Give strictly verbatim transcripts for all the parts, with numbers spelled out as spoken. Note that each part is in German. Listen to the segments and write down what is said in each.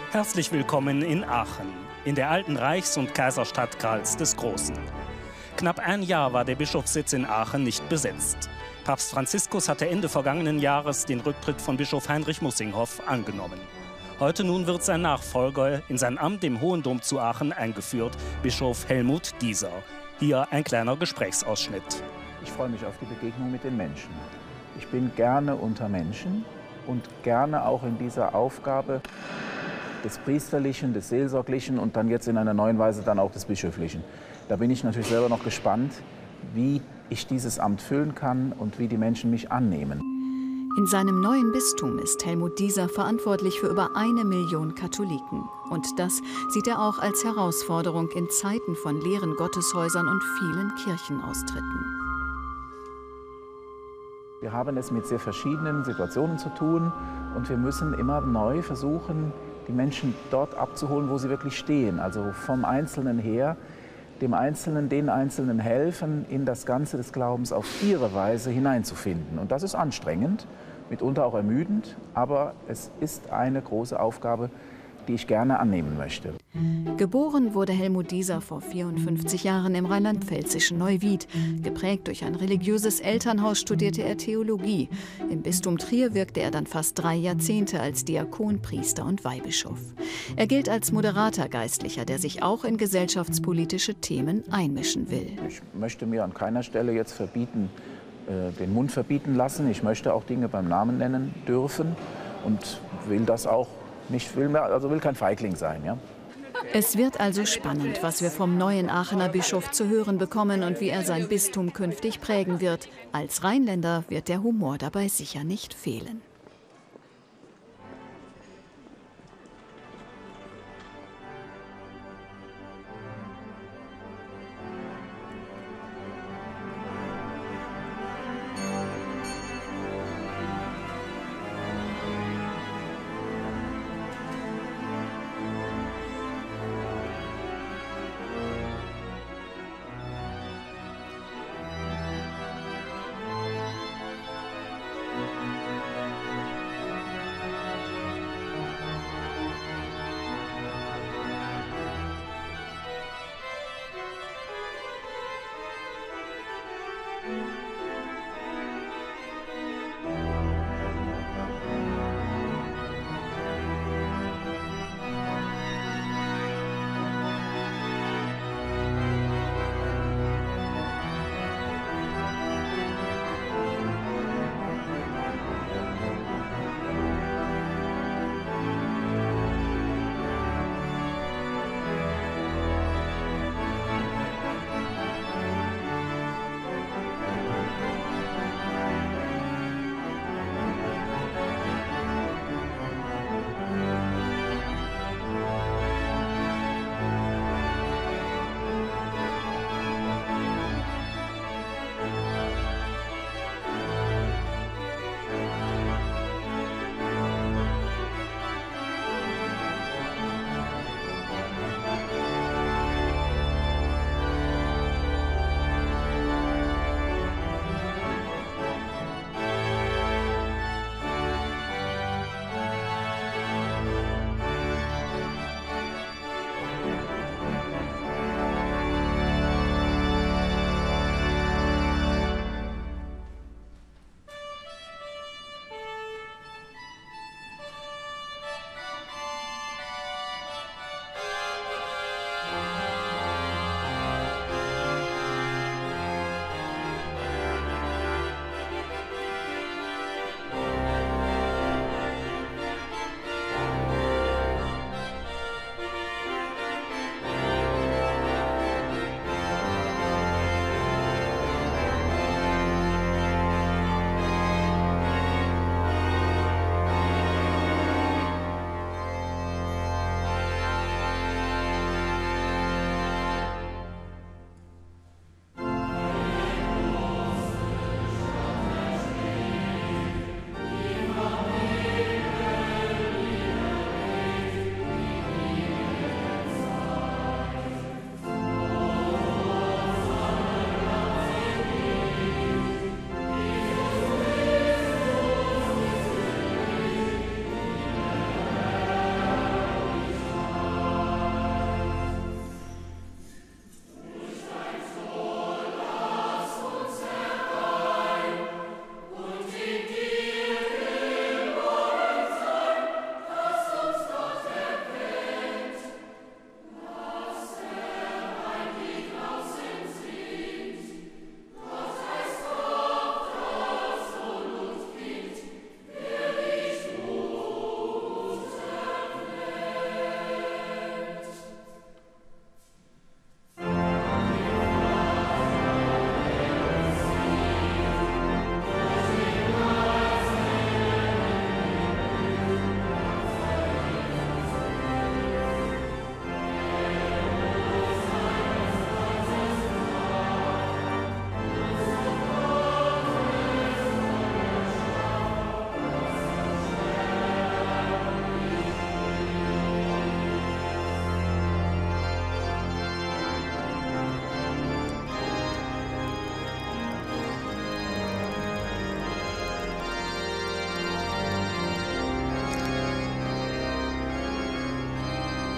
Herzlich willkommen in Aachen, in der alten Reichs- und Kaiserstadt Karls des Großen. Knapp ein Jahr war der Bischofssitz in Aachen nicht besetzt. Papst Franziskus hatte Ende vergangenen Jahres den Rücktritt von Bischof Heinrich Mussinghoff angenommen. Heute nun wird sein Nachfolger in sein Amt im Hohen Dom zu Aachen eingeführt, Bischof Helmut Dieser. Hier ein kleiner Gesprächsausschnitt. Ich freue mich auf die Begegnung mit den Menschen. Ich bin gerne unter Menschen und gerne auch in dieser Aufgabe des Priesterlichen, des Seelsorglichen und dann jetzt in einer neuen Weise dann auch des Bischöflichen. Da bin ich natürlich selber noch gespannt, wie ich dieses Amt füllen kann und wie die Menschen mich annehmen. In seinem neuen Bistum ist Helmut Dieser verantwortlich für über eine Million Katholiken. Und das sieht er auch als Herausforderung in Zeiten von leeren Gotteshäusern und vielen Kirchenaustritten. Wir haben es mit sehr verschiedenen Situationen zu tun und wir müssen immer neu versuchen, die Menschen dort abzuholen, wo sie wirklich stehen. Also vom Einzelnen her, dem Einzelnen, den Einzelnen helfen, in das Ganze des Glaubens auf ihre Weise hineinzufinden. Und das ist anstrengend, mitunter auch ermüdend, aber es ist eine große Aufgabe, die ich gerne annehmen möchte. Geboren wurde Helmut Dieser vor vierundfünfzig Jahren im rheinland-pfälzischen Neuwied. Geprägt durch ein religiöses Elternhaus studierte er Theologie. Im Bistum Trier wirkte er dann fast drei Jahrzehnte als Diakon, Priester und Weihbischof. Er gilt als moderater Geistlicher, der sich auch in gesellschaftspolitische Themen einmischen will. Ich möchte mir an keiner Stelle jetzt verbieten, äh, den Mund verbieten lassen. Ich möchte auch Dinge beim Namen nennen dürfen und will das auch nicht, will, mehr, also will kein Feigling sein. Ja? Es wird also spannend, was wir vom neuen Aachener Bischof zu hören bekommen und wie er sein Bistum künftig prägen wird. Als Rheinländer wird der Humor dabei sicher nicht fehlen.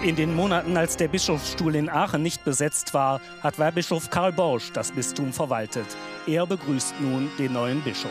In den Monaten, als der Bischofsstuhl in Aachen nicht besetzt war, hat Weihbischof Karl Borsch das Bistum verwaltet. Er begrüßt nun den neuen Bischof.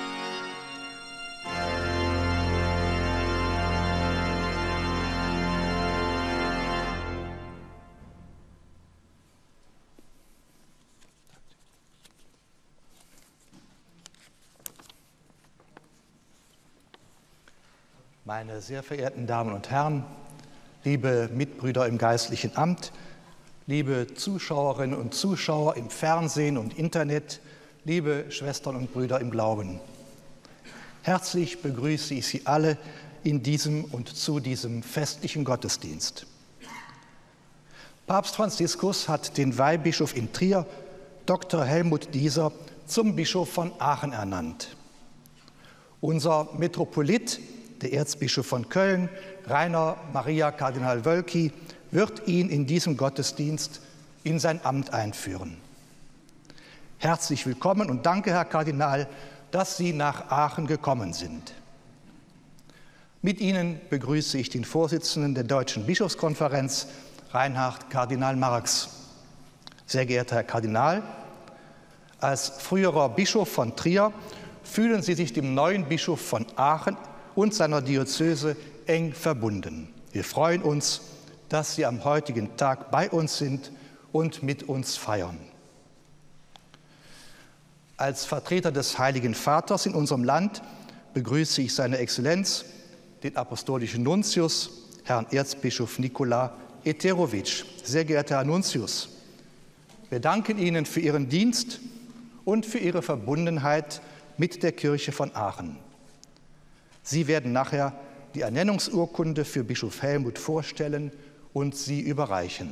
Meine sehr verehrten Damen und Herren, liebe Mitbrüder im geistlichen Amt, liebe Zuschauerinnen und Zuschauer im Fernsehen und Internet, liebe Schwestern und Brüder im Glauben. Herzlich begrüße ich Sie alle in diesem und zu diesem festlichen Gottesdienst. Papst Franziskus hat den Weihbischof in Trier, Doktor Helmut Dieser, zum Bischof von Aachen ernannt. Unser Metropolit, der Erzbischof von Köln, Rainer Maria Kardinal Wölki, wird ihn in diesem Gottesdienst in sein Amt einführen. Herzlich willkommen und danke, Herr Kardinal, dass Sie nach Aachen gekommen sind. Mit Ihnen begrüße ich den Vorsitzenden der Deutschen Bischofskonferenz, Reinhard Kardinal Marx. Sehr geehrter Herr Kardinal, als früherer Bischof von Trier fühlen Sie sich dem neuen Bischof von Aachen und seiner Diözese eng verbunden. Wir freuen uns, dass Sie am heutigen Tag bei uns sind und mit uns feiern. Als Vertreter des Heiligen Vaters in unserem Land begrüße ich seine Exzellenz, den apostolischen Nuntius, Herrn Erzbischof Nikola Eterovic. Sehr geehrter Herr Nuntius, wir danken Ihnen für Ihren Dienst und für Ihre Verbundenheit mit der Kirche von Aachen. Sie werden nachher die Ernennungsurkunde für Bischof Helmut vorstellen und sie überreichen.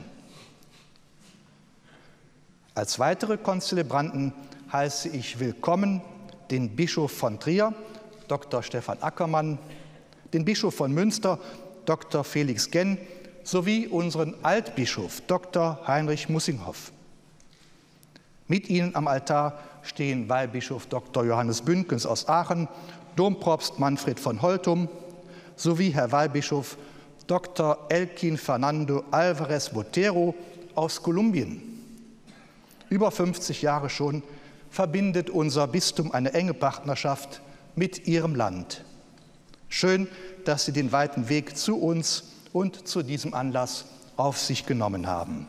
Als weitere Konzelebranten heiße ich willkommen den Bischof von Trier, Doktor Stefan Ackermann, den Bischof von Münster, Doktor Felix Genn, sowie unseren Altbischof, Doktor Heinrich Mussinghoff. Mit ihnen am Altar stehen Weihbischof Doktor Johannes Bündgens aus Aachen, Dompropst Manfred von Holtum sowie Herr Weihbischof Doktor Elkin Fernando Alvarez Botero aus Kolumbien. Über fünfzig Jahre schon verbindet unser Bistum eine enge Partnerschaft mit Ihrem Land. Schön, dass Sie den weiten Weg zu uns und zu diesem Anlass auf sich genommen haben.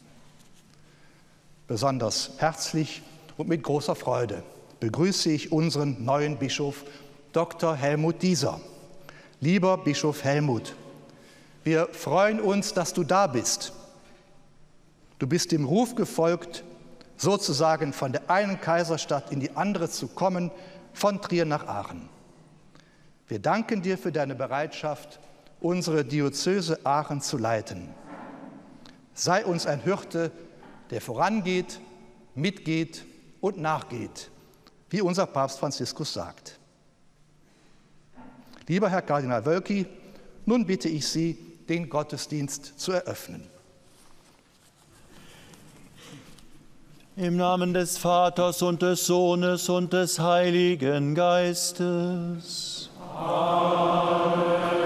Besonders herzlich und mit großer Freude begrüße ich unseren neuen Bischof Doktor Helmut Dieser. Lieber Bischof Helmut, wir freuen uns, dass du da bist. Du bist dem Ruf gefolgt, sozusagen von der einen Kaiserstadt in die andere zu kommen, von Trier nach Aachen. Wir danken dir für deine Bereitschaft, unsere Diözese Aachen zu leiten. Sei uns ein Hirte, der vorangeht, mitgeht und nachgeht, wie unser Papst Franziskus sagt. Lieber Herr Kardinal Wölki, nun bitte ich Sie, den Gottesdienst zu eröffnen. Im Namen des Vaters und des Sohnes und des Heiligen Geistes. Amen.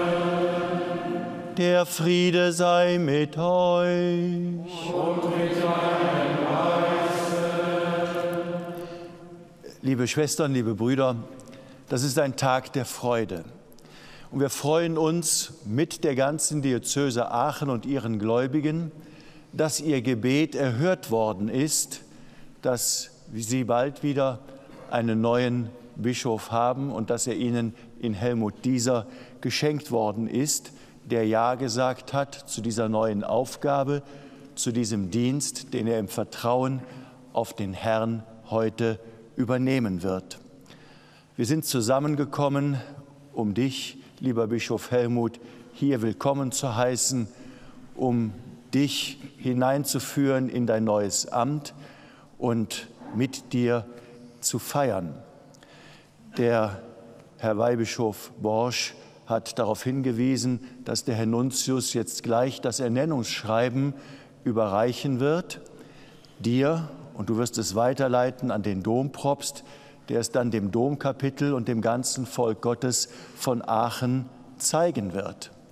Der Friede sei mit euch. Und mit deinem Geiste. Liebe Schwestern, liebe Brüder, das ist ein Tag der Freude. Und wir freuen uns mit der ganzen Diözese Aachen und ihren Gläubigen, dass ihr Gebet erhört worden ist, dass sie bald wieder einen neuen Bischof haben und dass er ihnen in Helmut Dieser geschenkt worden ist, der Ja gesagt hat zu dieser neuen Aufgabe, zu diesem Dienst, den er im Vertrauen auf den Herrn heute übernehmen wird. Wir sind zusammengekommen, um dich, lieber Bischof Helmut, hier willkommen zu heißen, um dich hineinzuführen in dein neues Amt und mit dir zu feiern. Der Herr Weihbischof Borsch hat darauf hingewiesen, dass der Herr Nuntius jetzt gleich das Ernennungsschreiben überreichen wird, dir, und du wirst es weiterleiten an den Dompropst, der es dann dem Domkapitel und dem ganzen Volk Gottes von Aachen zeigen wird.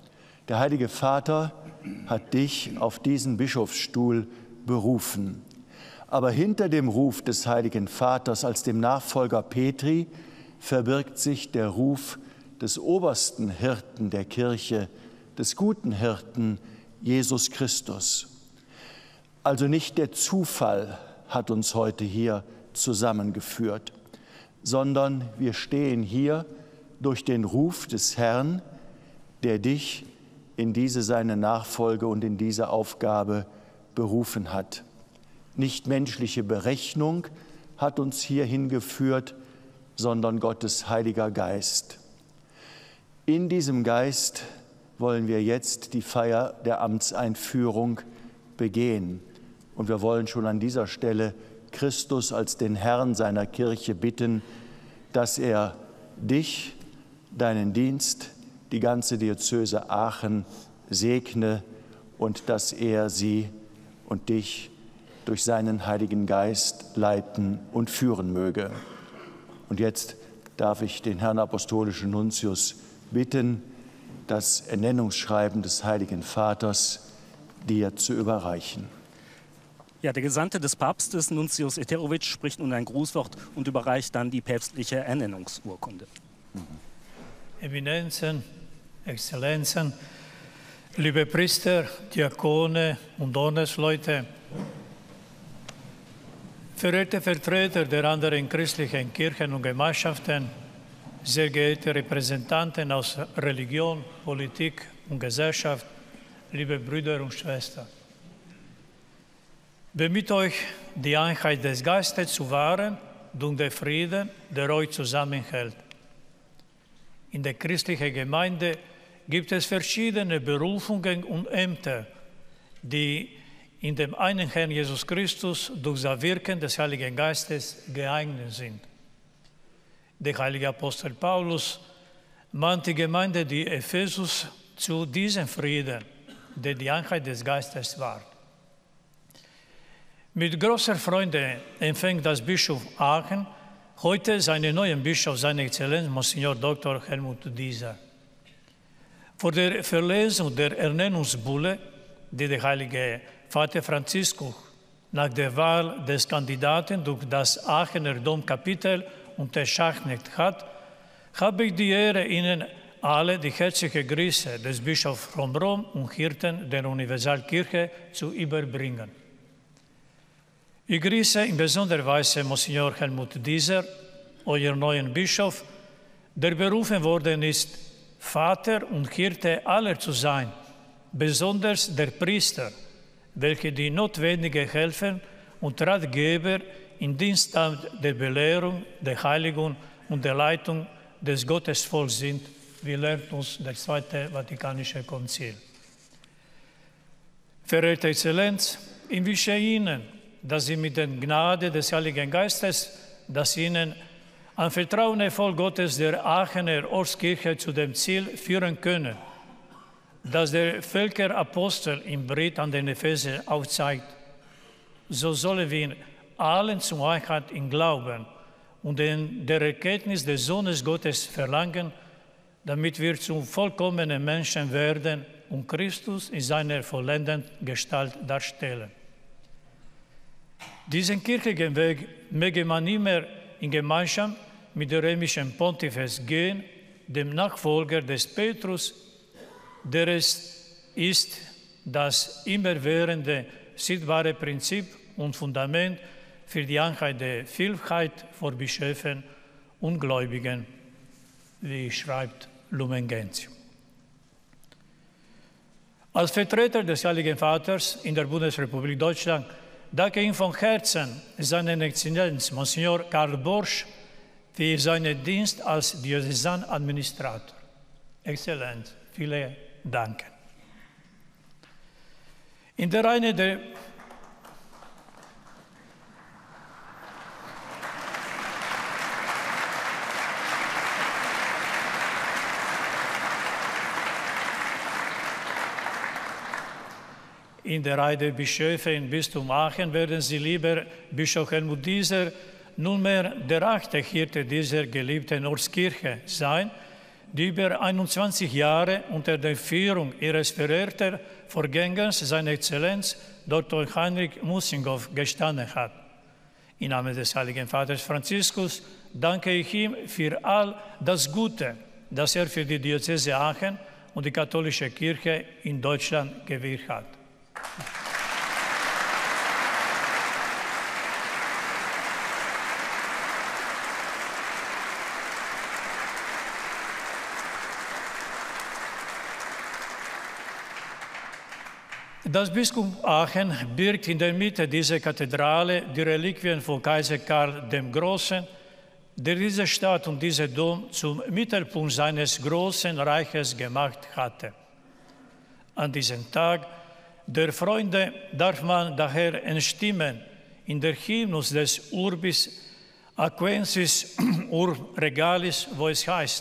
Der Heilige Vater hat dich auf diesen Bischofsstuhl berufen. Aber hinter dem Ruf des Heiligen Vaters als dem Nachfolger Petri verbirgt sich der Ruf des obersten Hirten der Kirche, des guten Hirten Jesus Christus. Also nicht der Zufall hat uns heute hier zusammengeführt, sondern wir stehen hier durch den Ruf des Herrn, der dich in diese seine Nachfolge und in diese Aufgabe berufen hat. Nicht menschliche Berechnung hat uns hierhin geführt, sondern Gottes Heiliger Geist. In diesem Geist wollen wir jetzt die Feier der Amtseinführung begehen. Und wir wollen schon an dieser Stelle Christus als den Herrn seiner Kirche bitten, dass er dich, deinen Dienst, die ganze Diözese Aachen segne und dass er sie und dich durch seinen Heiligen Geist leiten und führen möge. Und jetzt darf ich den Herrn Apostolischen Nuntius bitten, das Ernennungsschreiben des Heiligen Vaters dir zu überreichen. Ja, der Gesandte des Papstes, Nuntius Eterovic, spricht nun ein Grußwort und überreicht dann die päpstliche Ernennungsurkunde. Eminenzen, Exzellenzen, liebe Priester, Diakone und Ordensleute, verehrte Vertreter der anderen christlichen Kirchen und Gemeinschaften, sehr geehrte Repräsentanten aus Religion, Politik und Gesellschaft, liebe Brüder und Schwestern. Bemüht euch, die Einheit des Geistes zu wahren durch den Frieden, der euch zusammenhält. In der christlichen Gemeinde gibt es verschiedene Berufungen und Ämter, die in dem einen Herrn Jesus Christus durch das Wirken des Heiligen Geistes geeignet sind. Der heilige Apostel Paulus mahnt die Gemeinde, die Ephesus, zu diesem Frieden, der die Einheit des Geistes wahrt. Mit großer Freude empfängt das Bischof Aachen heute seinen neuen Bischof, seine Exzellenz, Monsignor Doktor Helmut Dieser. Vor der Verlesung der Ernennungsbulle, die der heilige Vater Franziskus nach der Wahl des Kandidaten durch das Aachener Domkapitel unterzeichnet hat, habe ich die Ehre, Ihnen alle die herzliche Grüße des Bischofs von Rom und Hirten der Universalkirche zu überbringen. Ich grüße in besonderer Weise Monsignor Helmut Dieser, euer neuen Bischof, der berufen worden ist, Vater und Hirte aller zu sein, besonders der Priester, welche die notwendigen Helfer und Ratgeber im Dienst der Belehrung, der Heiligung und der Leitung des Gottesvolks sind, wie lehrt uns das Zweite Vatikanische Konzil. Verehrte Exzellenz, ich wünsche Ihnen, dass Sie mit der Gnade des Heiligen Geistes, das Ihnen anvertraute Volk Gottes der Aachener Ortskirche zu dem Ziel führen können, das der Völkerapostel im Brief an den Epheser aufzeigt. So sollen wir allen zur Einheit im Glauben und in der Erkenntnis des Sohnes Gottes verlangen, damit wir zum vollkommenen Menschen werden und Christus in seiner vollendeten Gestalt darstellen. Diesen kirchlichen Weg möge man immer in Gemeinschaft mit dem römischen Pontifex gehen, dem Nachfolger des Petrus, der es ist das immerwährende, sichtbare Prinzip und Fundament für die Einheit der Vielfalt von Bischöfen und Gläubigen, wie schreibt Lumen Gentium. Als Vertreter des Heiligen Vaters in der Bundesrepublik Deutschland danke ich von Herzen seinen Exzellenz Monsignor Karl Borsch für seinen Dienst als Diözesanadministrator. Exzellenz, vielen Dank. In der Reihe der In der Reihe der Bischöfe im Bistum Aachen werden Sie, lieber Bischof Helmut Dieser, nunmehr der achte Hirte dieser geliebten Ortskirche sein, die über einundzwanzig Jahre unter der Führung ihres verehrten Vorgängers, seiner Exzellenz Doktor Heinrich Mussinghoff, gestanden hat. Im Namen des Heiligen Vaters Franziskus danke ich ihm für all das Gute, das er für die Diözese Aachen und die katholische Kirche in Deutschland gewirkt hat. Das Bistum Aachen birgt in der Mitte dieser Kathedrale die Reliquien von Kaiser Karl dem Großen, der diese Stadt und diesen Dom zum Mittelpunkt seines großen Reiches gemacht hatte. An diesem Tag der Freunde darf man daher entstimmen in der Hymnus des Urbis Aquensis Urb Regalis, wo es heißt: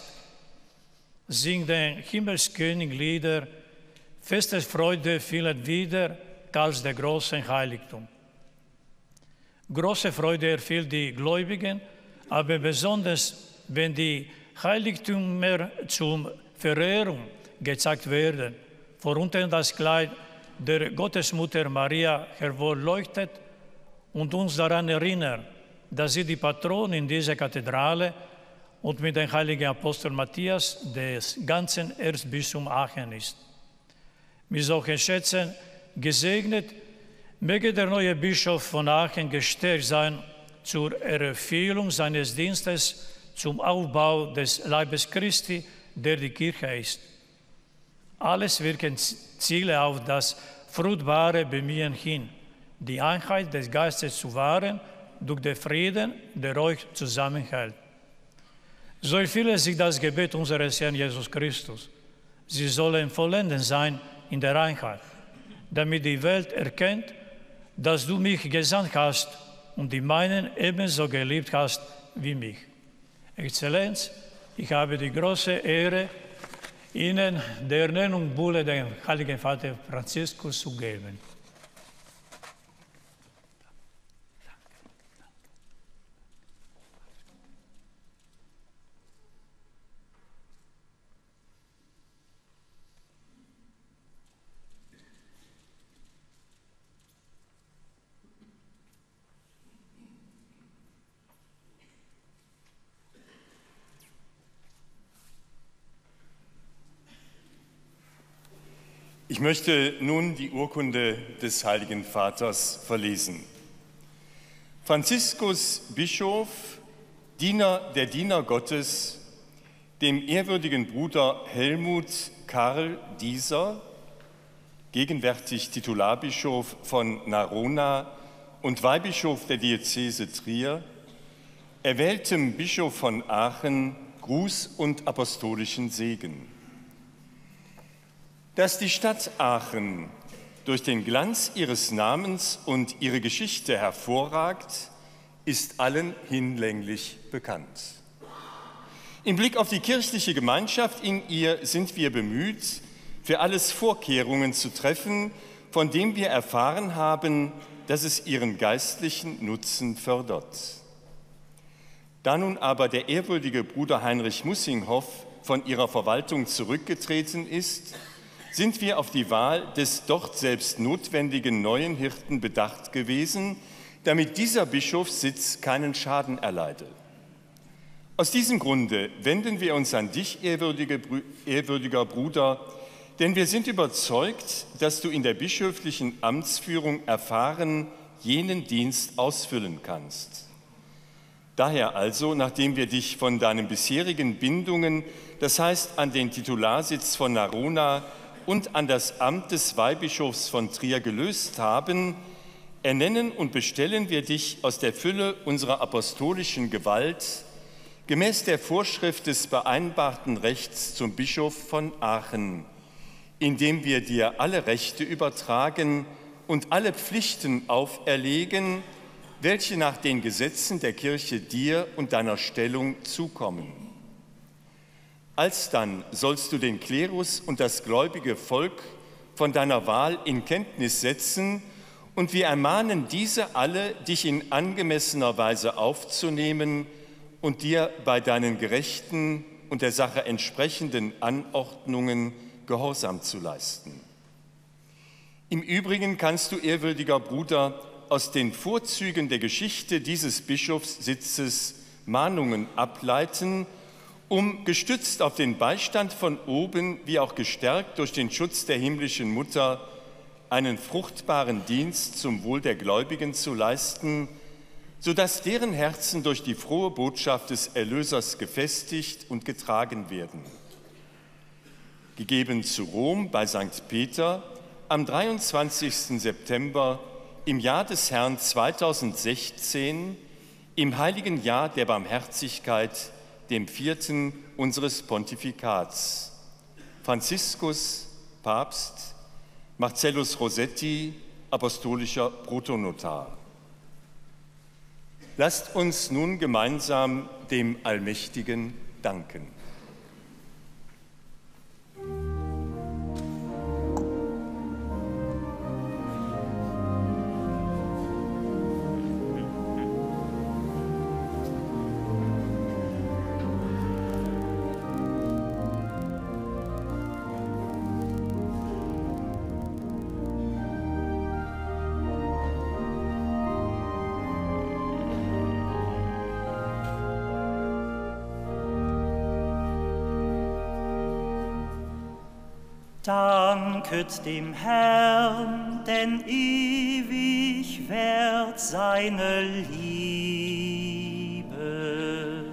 Sing den Himmelskönig Lieder, feste Freude füllet wieder, Karls der großen Heiligtum. Große Freude erfüllt die Gläubigen, aber besonders, wenn die Heiligtümer zur Verehrung gezeigt werden, worunter das Kleid der Gottesmutter Maria hervorleuchtet und uns daran erinnert, dass sie die Patronin dieser Kathedrale und mit dem heiligen Apostel Matthias des ganzen Erzbistums Aachen ist. Mit solchen Schätzen gesegnet, möge der neue Bischof von Aachen gestärkt sein zur Erfüllung seines Dienstes zum Aufbau des Leibes Christi, der die Kirche ist. Alles wirken Ziele auf das fruchtbare Bemühen hin, die Einheit des Geistes zu wahren durch den Frieden, der euch zusammenhält. So erfülle sich das Gebet unseres Herrn Jesus Christus. Sie sollen vollendet sein in der Einheit, damit die Welt erkennt, dass du mich gesandt hast und die meinen ebenso geliebt hast wie mich. Exzellenz, ich habe die große Ehre, Ihnen der Ernennung Bulle dem Heiligen Vater Franziskus zu geben. Ich möchte nun die Urkunde des Heiligen Vaters verlesen. Franziskus Bischof, Diener der Diener Gottes, dem ehrwürdigen Bruder Helmut Karl Dieser, gegenwärtig Titularbischof von Narona und Weihbischof der Diözese Trier, erwähltem Bischof von Aachen, Gruß und apostolischen Segen. Dass die Stadt Aachen durch den Glanz ihres Namens und ihre Geschichte hervorragt, ist allen hinlänglich bekannt. Im Blick auf die kirchliche Gemeinschaft in ihr sind wir bemüht, für alles Vorkehrungen zu treffen, von dem wir erfahren haben, dass es ihren geistlichen Nutzen fördert. Da nun aber der ehrwürdige Bruder Heinrich Mussinghoff von ihrer Verwaltung zurückgetreten ist, sind wir auf die Wahl des dort selbst notwendigen neuen Hirten bedacht gewesen, damit dieser Bischofssitz keinen Schaden erleide. Aus diesem Grunde wenden wir uns an dich, ehrwürdige, ehrwürdiger Bruder, denn wir sind überzeugt, dass du in der bischöflichen Amtsführung erfahren jenen Dienst ausfüllen kannst. Daher also, nachdem wir dich von deinen bisherigen Bindungen, das heißt an den Titularsitz von Narona und an das Amt des Weihbischofs von Trier gelöst haben, ernennen und bestellen wir dich aus der Fülle unserer apostolischen Gewalt gemäß der Vorschrift des vereinbarten Rechts zum Bischof von Aachen, indem wir dir alle Rechte übertragen und alle Pflichten auferlegen, welche nach den Gesetzen der Kirche dir und deiner Stellung zukommen. Alsdann sollst du den Klerus und das gläubige Volk von deiner Wahl in Kenntnis setzen, und wir ermahnen diese alle, dich in angemessener Weise aufzunehmen und dir bei deinen gerechten und der Sache entsprechenden Anordnungen Gehorsam zu leisten. Im Übrigen kannst du, ehrwürdiger Bruder, aus den Vorzügen der Geschichte dieses Bischofssitzes Mahnungen ableiten, um, gestützt auf den Beistand von oben, wie auch gestärkt durch den Schutz der himmlischen Mutter, einen fruchtbaren Dienst zum Wohl der Gläubigen zu leisten, sodass deren Herzen durch die frohe Botschaft des Erlösers gefestigt und getragen werden. Gegeben zu Rom bei Sankt Peter am dreiundzwanzigsten September im Jahr des Herrn zweitausendsechzehn, im heiligen Jahr der Barmherzigkeit, dem vierten unseres Pontifikats. Franziskus, Papst, Marcellus Rossetti, apostolischer Protonotar. Lasst uns nun gemeinsam dem Allmächtigen danken. Danket dem Herrn, denn ewig währt seine Liebe.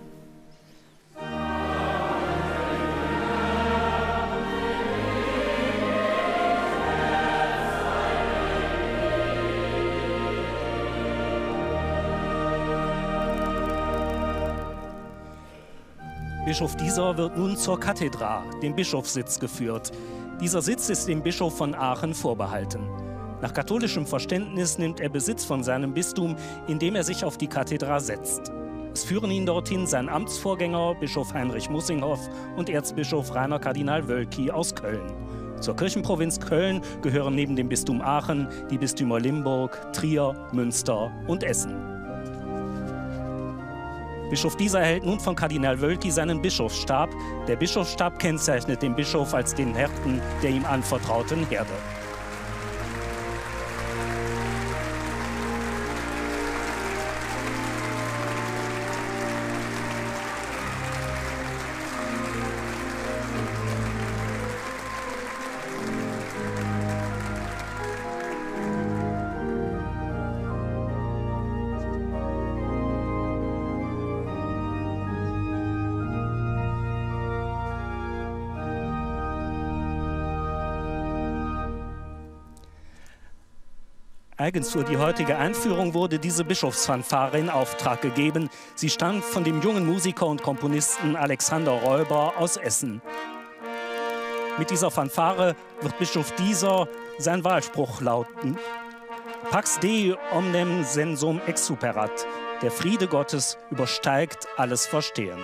Bischof Dieser wird nun zur Kathedra, dem Bischofssitz, geführt. Dieser Sitz ist dem Bischof von Aachen vorbehalten. Nach katholischem Verständnis nimmt er Besitz von seinem Bistum, indem er sich auf die Kathedra setzt. Es führen ihn dorthin sein Amtsvorgänger, Bischof Heinrich Mussinghoff, und Erzbischof Rainer Kardinal Wölki aus Köln. Zur Kirchenprovinz Köln gehören neben dem Bistum Aachen die Bistümer Limburg, Trier, Münster und Essen. Bischof Dieser erhält nun von Kardinal Wölki seinen Bischofsstab. Der Bischofsstab kennzeichnet den Bischof als den Hirten der ihm anvertrauten Herde. Eigens für die heutige Einführung wurde diese Bischofsfanfare in Auftrag gegeben. Sie stammt von dem jungen Musiker und Komponisten Alexander Räuber aus Essen. Mit dieser Fanfare wird Bischof Dieser sein Wahlspruch lauten: Pax Dei omnem sensum exuperat. Der Friede Gottes übersteigt alles Verstehen.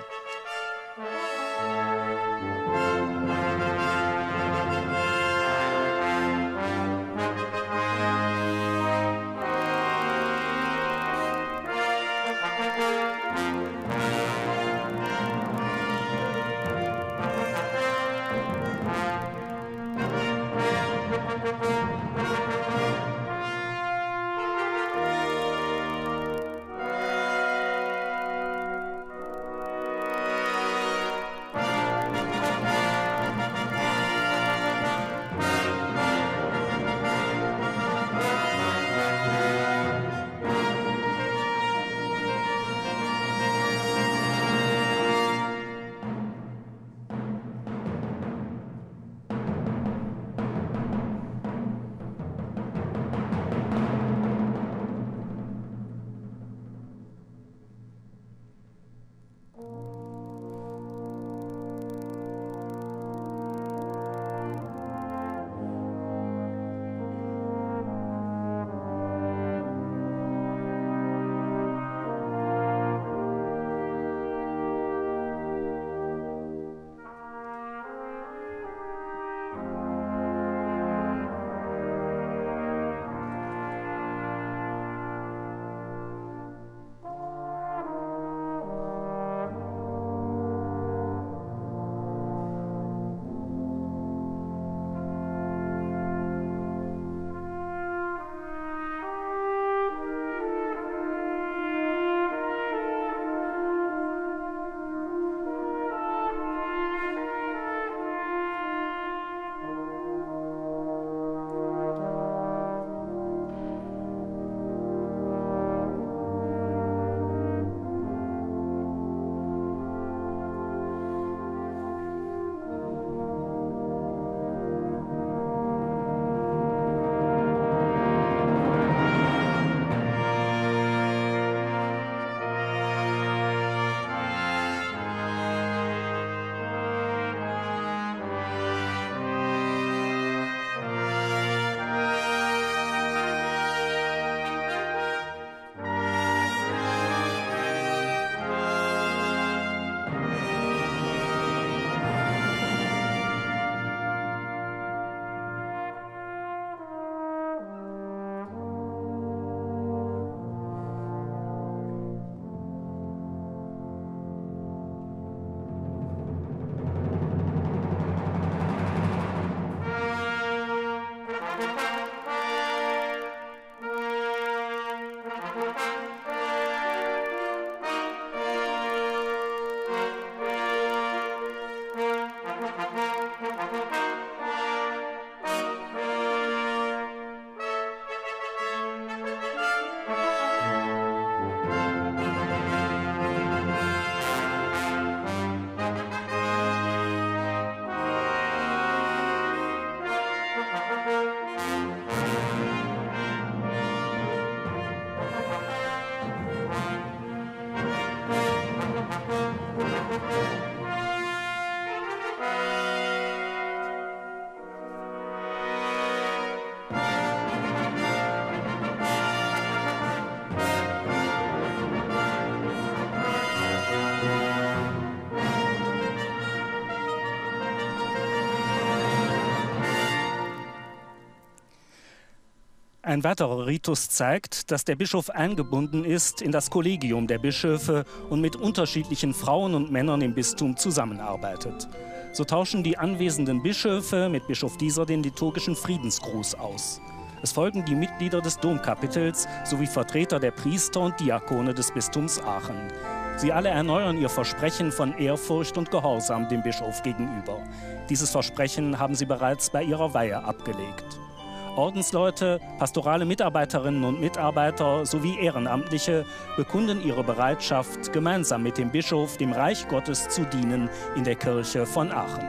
Ein weiterer Ritus zeigt, dass der Bischof eingebunden ist in das Kollegium der Bischöfe und mit unterschiedlichen Frauen und Männern im Bistum zusammenarbeitet. So tauschen die anwesenden Bischöfe mit Bischof Dieser den liturgischen Friedensgruß aus. Es folgen die Mitglieder des Domkapitels sowie Vertreter der Priester und Diakone des Bistums Aachen. Sie alle erneuern ihr Versprechen von Ehrfurcht und Gehorsam dem Bischof gegenüber. Dieses Versprechen haben sie bereits bei ihrer Weihe abgelegt. Ordensleute, pastorale Mitarbeiterinnen und Mitarbeiter sowie Ehrenamtliche bekunden ihre Bereitschaft, gemeinsam mit dem Bischof dem Reich Gottes zu dienen in der Kirche von Aachen.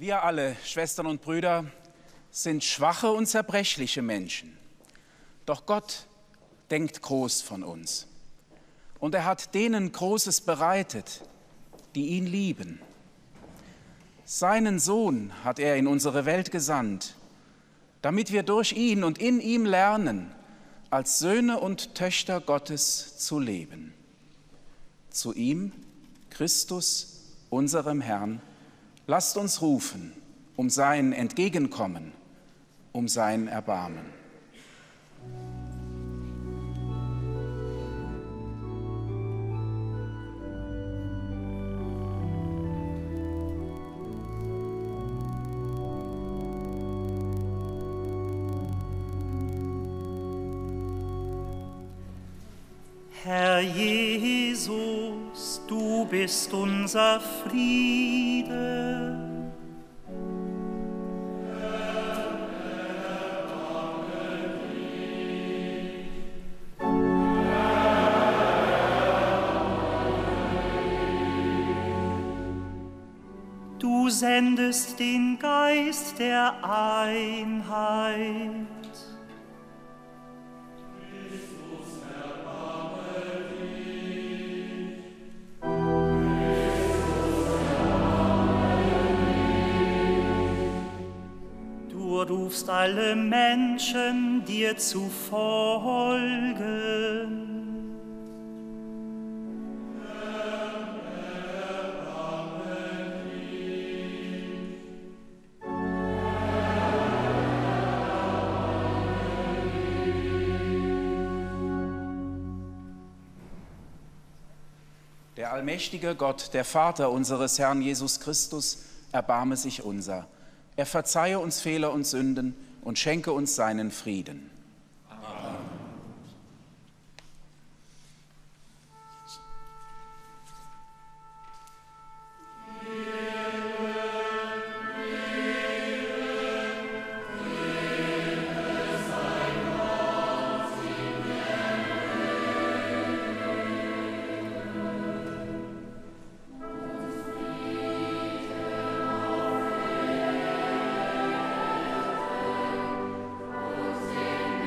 Wir alle, Schwestern und Brüder, sind schwache und zerbrechliche Menschen. Doch Gott denkt groß von uns. Und er hat denen Großes bereitet, die ihn lieben. Seinen Sohn hat er in unsere Welt gesandt, damit wir durch ihn und in ihm lernen, als Söhne und Töchter Gottes zu leben. Zu ihm, Christus, unserem Herrn, lasst uns rufen, um sein Entgegenkommen, um sein Erbarmen. Herr Jesus, du bist unser Friede. Du sendest den Geist der Einheit. Du rufst alle Menschen, dir zu folgen. Der allmächtige Gott, der Vater unseres Herrn Jesus Christus, erbarme sich unser. Er verzeihe uns Fehler und Sünden und schenke uns seinen Frieden. Amen. Sing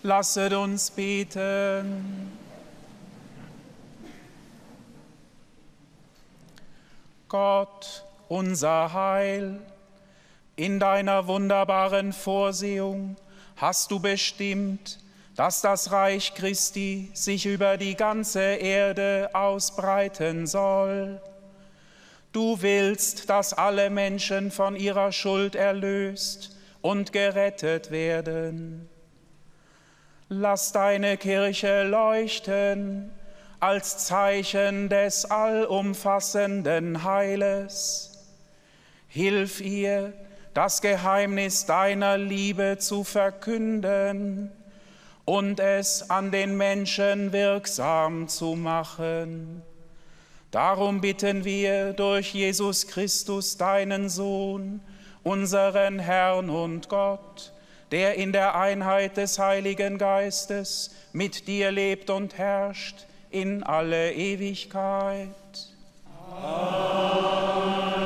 Lasset uns beten. Gott, unser Heil, in deiner wunderbaren Vorsehung hast du bestimmt, dass das Reich Christi sich über die ganze Erde ausbreiten soll. Du willst, dass alle Menschen von ihrer Schuld erlöst und gerettet werden. Lass deine Kirche leuchten als Zeichen des allumfassenden Heiles. Hilf ihr, das Geheimnis deiner Liebe zu verkünden und es an den Menschen wirksam zu machen. Darum bitten wir durch Jesus Christus, deinen Sohn, unseren Herrn und Gott, der in der Einheit des Heiligen Geistes mit dir lebt und herrscht in alle Ewigkeit. Amen.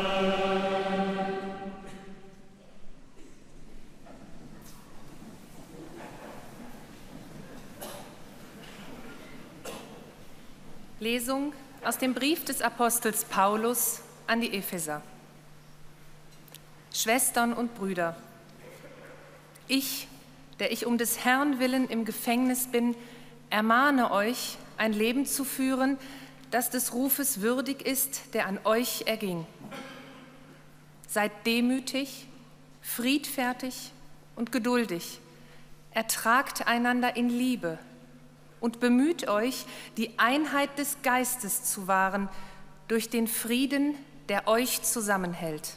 Lesung aus dem Brief des Apostels Paulus an die Epheser. Schwestern und Brüder, ich, der ich um des Herrn willen im Gefängnis bin, ermahne euch, ein Leben zu führen, das des Rufes würdig ist, der an euch erging. Seid demütig, friedfertig und geduldig, ertragt einander in Liebe und bemüht euch, die Einheit des Geistes zu wahren durch den Frieden, der euch zusammenhält.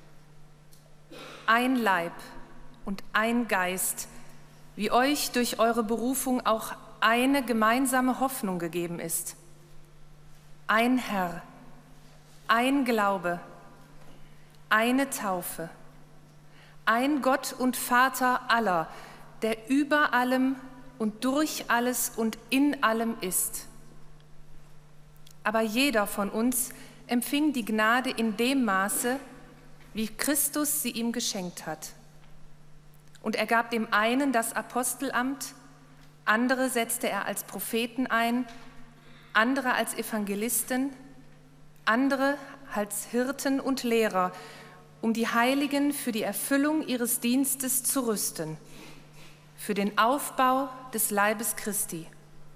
Ein Leib und ein Geist, wie euch durch eure Berufung auch eine gemeinsame Hoffnung gegeben ist. Ein Herr, ein Glaube, eine Taufe, ein Gott und Vater aller, der über allem und durch alles und in allem ist. Aber jeder von uns empfing die Gnade in dem Maße, wie Christus sie ihm geschenkt hat. Und er gab dem einen das Apostelamt, andere setzte er als Propheten ein, andere als Evangelisten, andere als Hirten und Lehrer, um die Heiligen für die Erfüllung ihres Dienstes zu rüsten, für den Aufbau des Leibes Christi.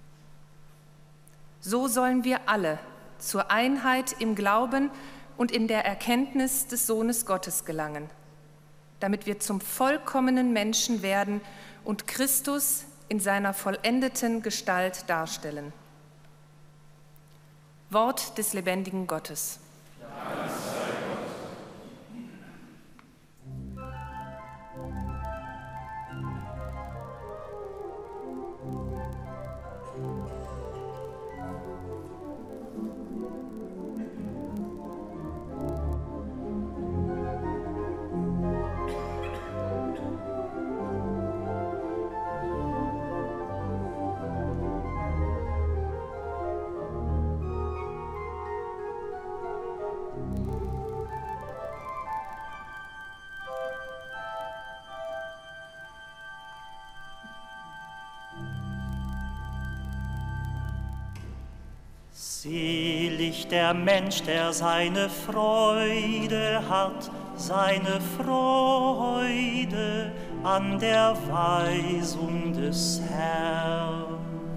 So sollen wir alle zur Einheit im Glauben und in der Erkenntnis des Sohnes Gottes gelangen, damit wir zum vollkommenen Menschen werden und Christus in seiner vollendeten Gestalt darstellen. Wort des lebendigen Gottes. Dank sei Gott. Selig der Mensch, der seine Freude hat, seine Freude an der Weisung des Herrn.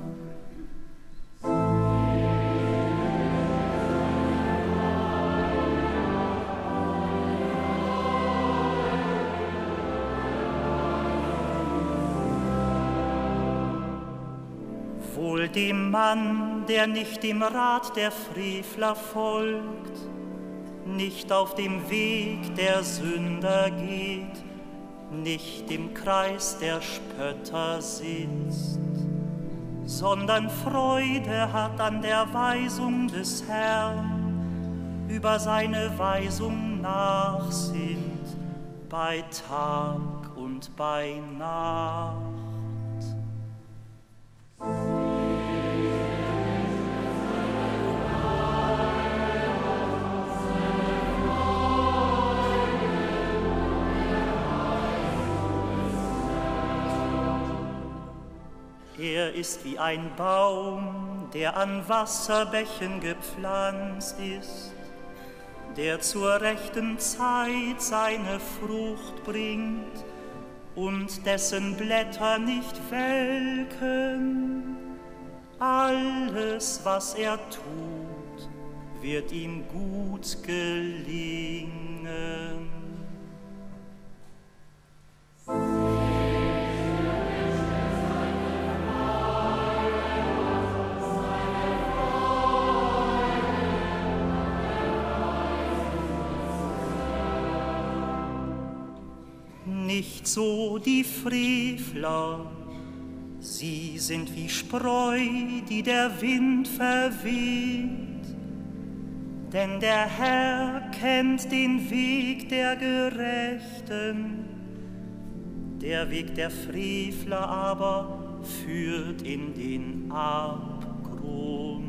Wohl dem Mann, der nicht dem Rat der Frevler folgt, nicht auf dem Weg der Sünder geht, nicht im Kreis der Spötter sitzt, sondern Freude hat an der Weisung des Herrn, über seine Weisung nachsinnt, bei Tag und bei Nacht. Er ist wie ein Baum, der an Wasserbächen gepflanzt ist, der zur rechten Zeit seine Frucht bringt und dessen Blätter nicht welken. Alles, was er tut, wird ihm gut gelingen. Nicht so die Frevler, sie sind wie Spreu, die der Wind verweht. Denn der Herr kennt den Weg der Gerechten, der Weg der Frevler aber führt in den Abgrund.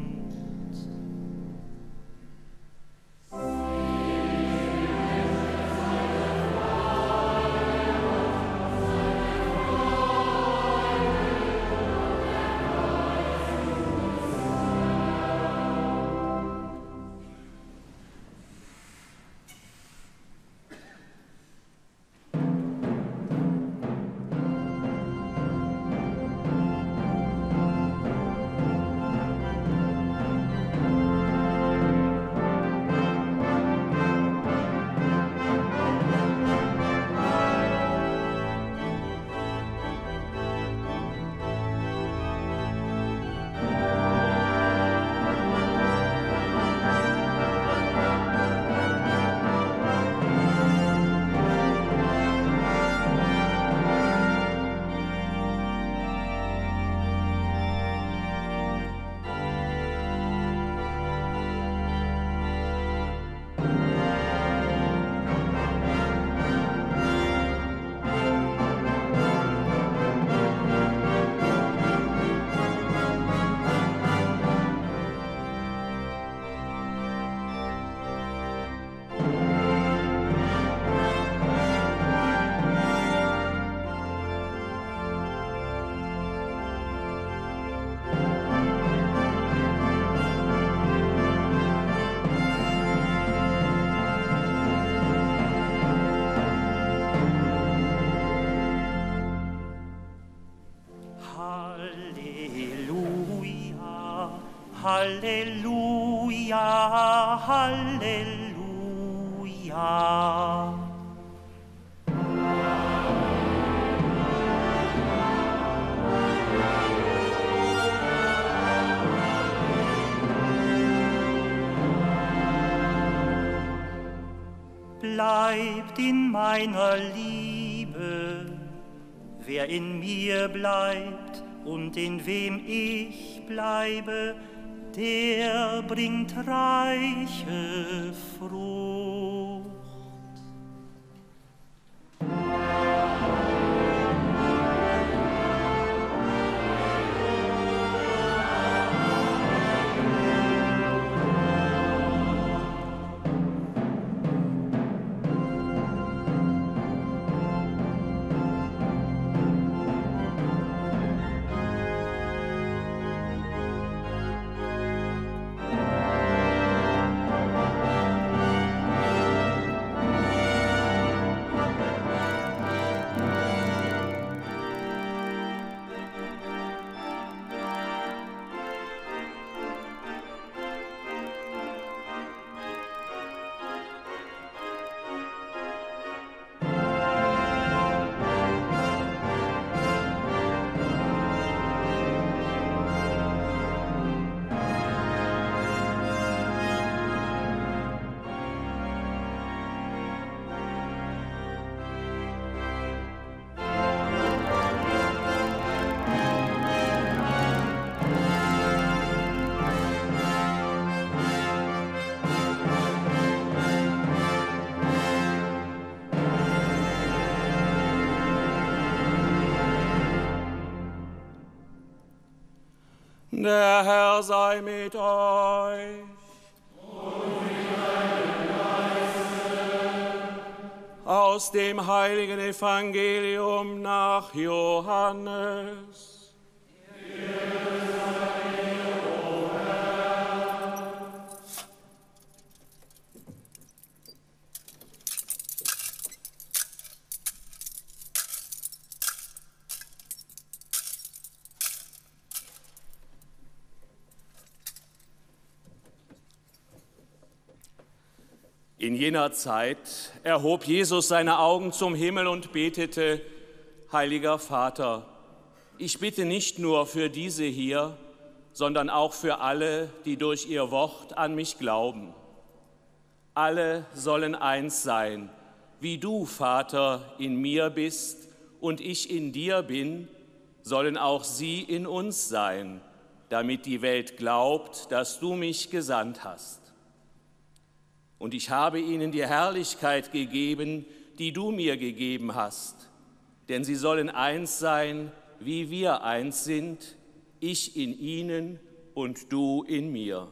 Halleluja, Halleluja. Bleibt in meiner Liebe, wer in mir bleibt und in wem ich bleibe, der bringt reiche Frucht. Der Herr sei mit euch. Und mit deinem Geiste. Aus dem heiligen Evangelium nach Johannes. Ja. In jener Zeit erhob Jesus seine Augen zum Himmel und betete: Heiliger Vater, ich bitte nicht nur für diese hier, sondern auch für alle, die durch ihr Wort an mich glauben. Alle sollen eins sein, wie du, Vater, in mir bist und ich in dir bin, sollen auch sie in uns sein, damit die Welt glaubt, dass du mich gesandt hast. Und ich habe ihnen die Herrlichkeit gegeben, die du mir gegeben hast, denn sie sollen eins sein, wie wir eins sind, ich in ihnen und du in mir.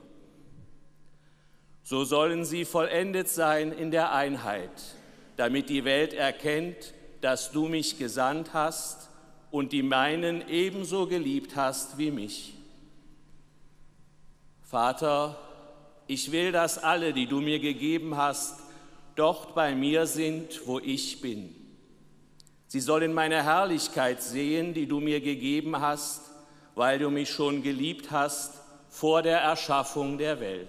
So sollen sie vollendet sein in der Einheit, damit die Welt erkennt, dass du mich gesandt hast und die meinen ebenso geliebt hast wie mich. Vater, ich will, dass alle, die du mir gegeben hast, dort bei mir sind, wo ich bin. Sie sollen meine Herrlichkeit sehen, die du mir gegeben hast, weil du mich schon geliebt hast vor der Erschaffung der Welt.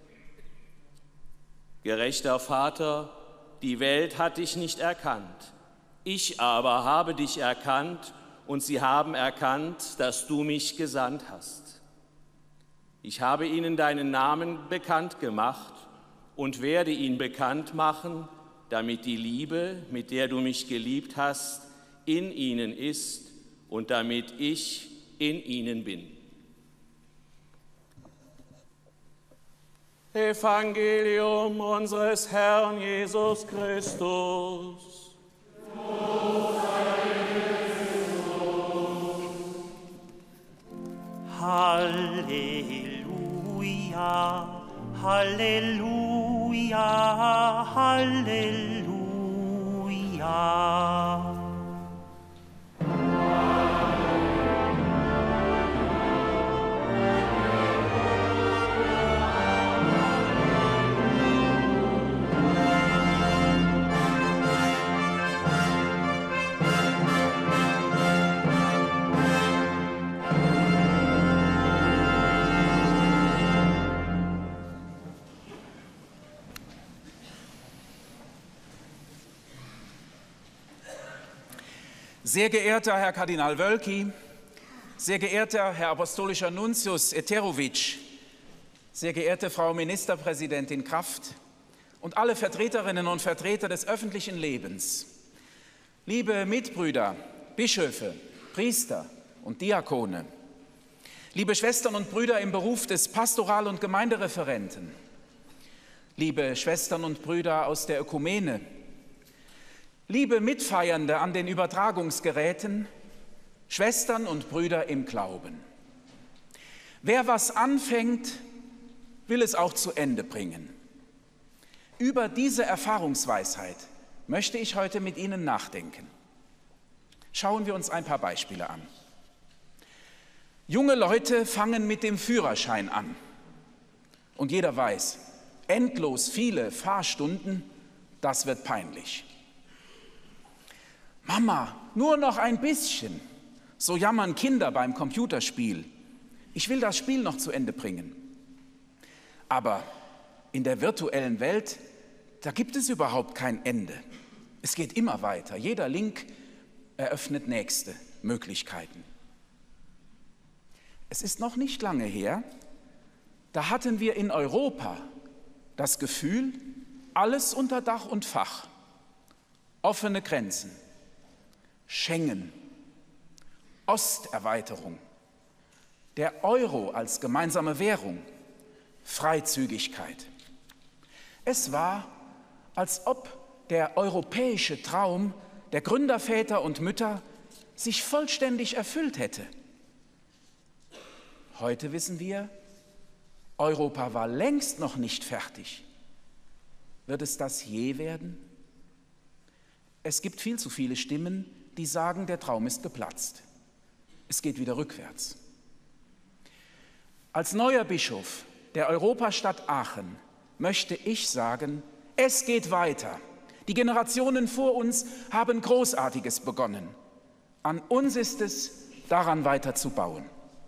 Gerechter Vater, die Welt hat dich nicht erkannt. Ich aber habe dich erkannt und sie haben erkannt, dass du mich gesandt hast. Ich habe ihnen deinen Namen bekannt gemacht und werde ihn bekannt machen, damit die Liebe, mit der du mich geliebt hast, in ihnen ist und damit ich in ihnen bin. Evangelium unseres Herrn Jesus Christus. Halleluja, Halleluja, Halleluja. Sehr geehrter Herr Kardinal Wölki, sehr geehrter Herr Apostolischer Nuntius Eterovic, sehr geehrte Frau Ministerpräsidentin Kraft und alle Vertreterinnen und Vertreter des öffentlichen Lebens, liebe Mitbrüder, Bischöfe, Priester und Diakone, liebe Schwestern und Brüder im Beruf des Pastoral- und Gemeindereferenten, liebe Schwestern und Brüder aus der Ökumene, liebe Mitfeiernde an den Übertragungsgeräten, Schwestern und Brüder im Glauben. Wer was anfängt, will es auch zu Ende bringen. Über diese Erfahrungsweisheit möchte ich heute mit Ihnen nachdenken. Schauen wir uns ein paar Beispiele an. Junge Leute fangen mit dem Führerschein an. Und jeder weiß, endlos viele Fahrstunden, das wird peinlich. Mama, nur noch ein bisschen. So jammern Kinder beim Computerspiel. Ich will das Spiel noch zu Ende bringen. Aber in der virtuellen Welt, da gibt es überhaupt kein Ende. Es geht immer weiter. Jeder Link eröffnet nächste Möglichkeiten. Es ist noch nicht lange her, da hatten wir in Europa das Gefühl, alles unter Dach und Fach. Offene Grenzen. Schengen, Osterweiterung, der Euro als gemeinsame Währung, Freizügigkeit. Es war, als ob der europäische Traum der Gründerväter und Mütter sich vollständig erfüllt hätte. Heute wissen wir, Europa war längst noch nicht fertig. Wird es das je werden? Es gibt viel zu viele Stimmen, die sagen, der Traum ist geplatzt. Es geht wieder rückwärts. Als neuer Bischof der Europastadt Aachen möchte ich sagen, es geht weiter. Die Generationen vor uns haben Großartiges begonnen. An uns ist es, daran weiter zu bauen.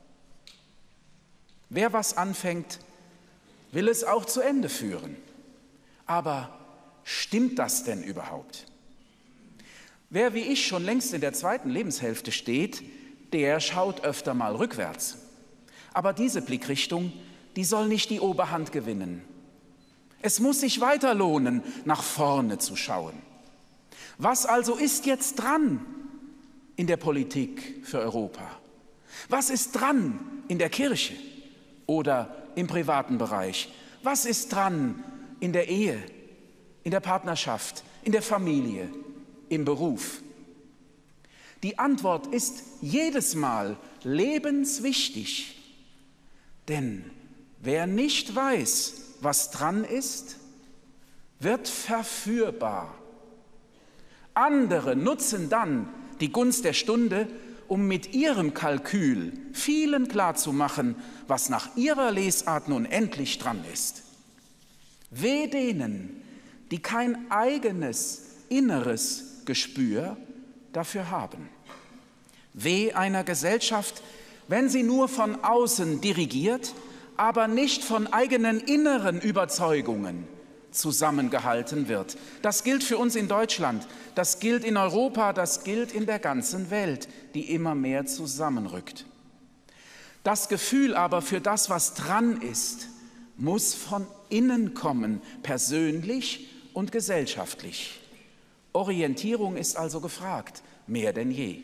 Wer was anfängt, will es auch zu Ende führen. Aber stimmt das denn überhaupt? Wer wie ich schon längst in der zweiten Lebenshälfte steht, der schaut öfter mal rückwärts. Aber diese Blickrichtung, die soll nicht die Oberhand gewinnen. Es muss sich weiter lohnen, nach vorne zu schauen. Was also ist jetzt dran in der Politik für Europa? Was ist dran in der Kirche oder im privaten Bereich? Was ist dran in der Ehe, in der Partnerschaft, in der Familie, im Beruf? Die Antwort ist jedes Mal lebenswichtig. Denn wer nicht weiß, was dran ist, wird verführbar. Andere nutzen dann die Gunst der Stunde, um mit ihrem Kalkül vielen klarzumachen, was nach ihrer Lesart nun endlich dran ist. Weh denen, die kein eigenes inneres Gespür dafür haben. Weh einer Gesellschaft, wenn sie nur von außen dirigiert, aber nicht von eigenen inneren Überzeugungen zusammengehalten wird. Das gilt für uns in Deutschland, das gilt in Europa, das gilt in der ganzen Welt, die immer mehr zusammenrückt. Das Gefühl aber für das, was dran ist, muss von innen kommen, persönlich und gesellschaftlich. Orientierung ist also gefragt, mehr denn je.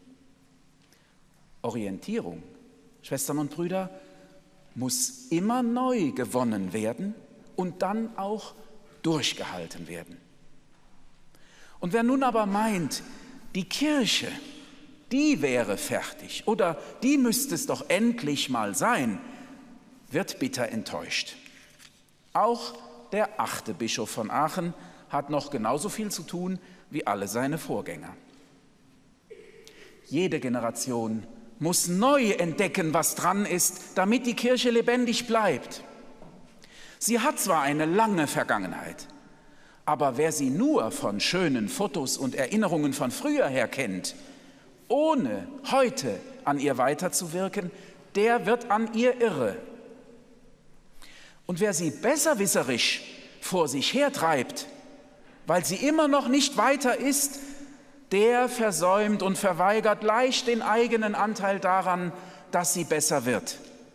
Orientierung, Schwestern und Brüder, muss immer neu gewonnen werden und dann auch durchgehalten werden. Und wer nun aber meint, die Kirche, die wäre fertig oder die müsste es doch endlich mal sein, wird bitter enttäuscht. Auch der achte Bischof von Aachen hat noch genauso viel zu tun wie alle seine Vorgänger. Jede Generation muss neu entdecken, was dran ist, damit die Kirche lebendig bleibt. Sie hat zwar eine lange Vergangenheit, aber wer sie nur von schönen Fotos und Erinnerungen von früher her kennt, ohne heute an ihr weiterzuwirken, der wird an ihr irre. Und wer sie besserwisserisch vor sich hertreibt, weil sie immer noch nicht weiter ist, der versäumt und verweigert leicht den eigenen Anteil daran, dass sie besser wird.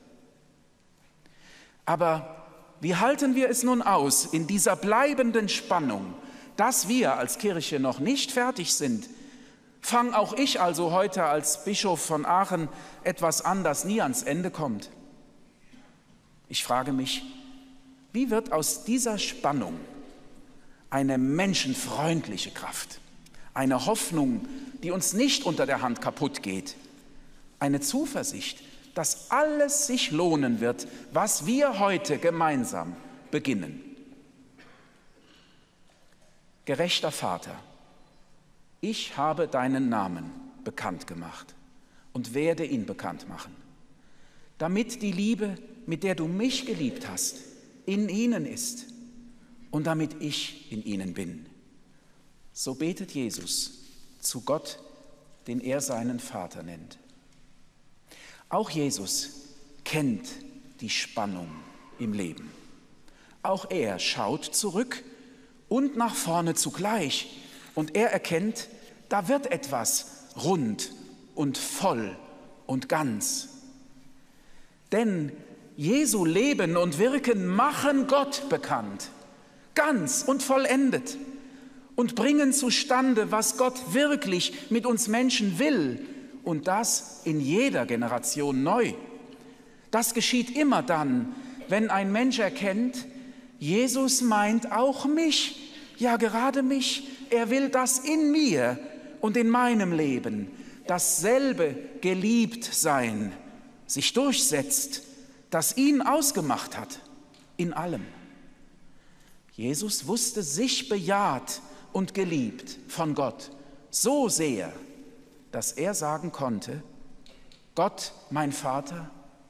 Aber wie halten wir es nun aus in dieser bleibenden Spannung, dass wir als Kirche noch nicht fertig sind? Fang auch ich also heute als Bischof von Aachen etwas an, das nie ans Ende kommt. Ich frage mich, wie wird aus dieser Spannung eine menschenfreundliche Kraft, eine Hoffnung, die uns nicht unter der Hand kaputt geht, eine Zuversicht, dass alles sich lohnen wird, was wir heute gemeinsam beginnen. Gerechter Vater, ich habe deinen Namen bekannt gemacht und werde ihn bekannt machen, damit die Liebe, mit der du mich geliebt hast, in ihnen ist und damit ich in ihnen bin. So betet Jesus zu Gott, den er seinen Vater nennt. Auch Jesus kennt die Spannung im Leben. Auch er schaut zurück und nach vorne zugleich. Und er erkennt, da wird etwas rund und voll und ganz. Denn Jesu Leben und Wirken machen Gott bekannt, ganz und vollendet und bringen zustande, was Gott wirklich mit uns Menschen will. Und das in jeder Generation neu. Das geschieht immer dann, wenn ein Mensch erkennt, Jesus meint auch mich, ja gerade mich. Er will, dass in mir und in meinem Leben dasselbe Geliebtsein sich durchsetzt, das ihn ausgemacht hat, in allem. Jesus wusste sich bejaht und geliebt von Gott so sehr, dass er sagen konnte, Gott, mein Vater,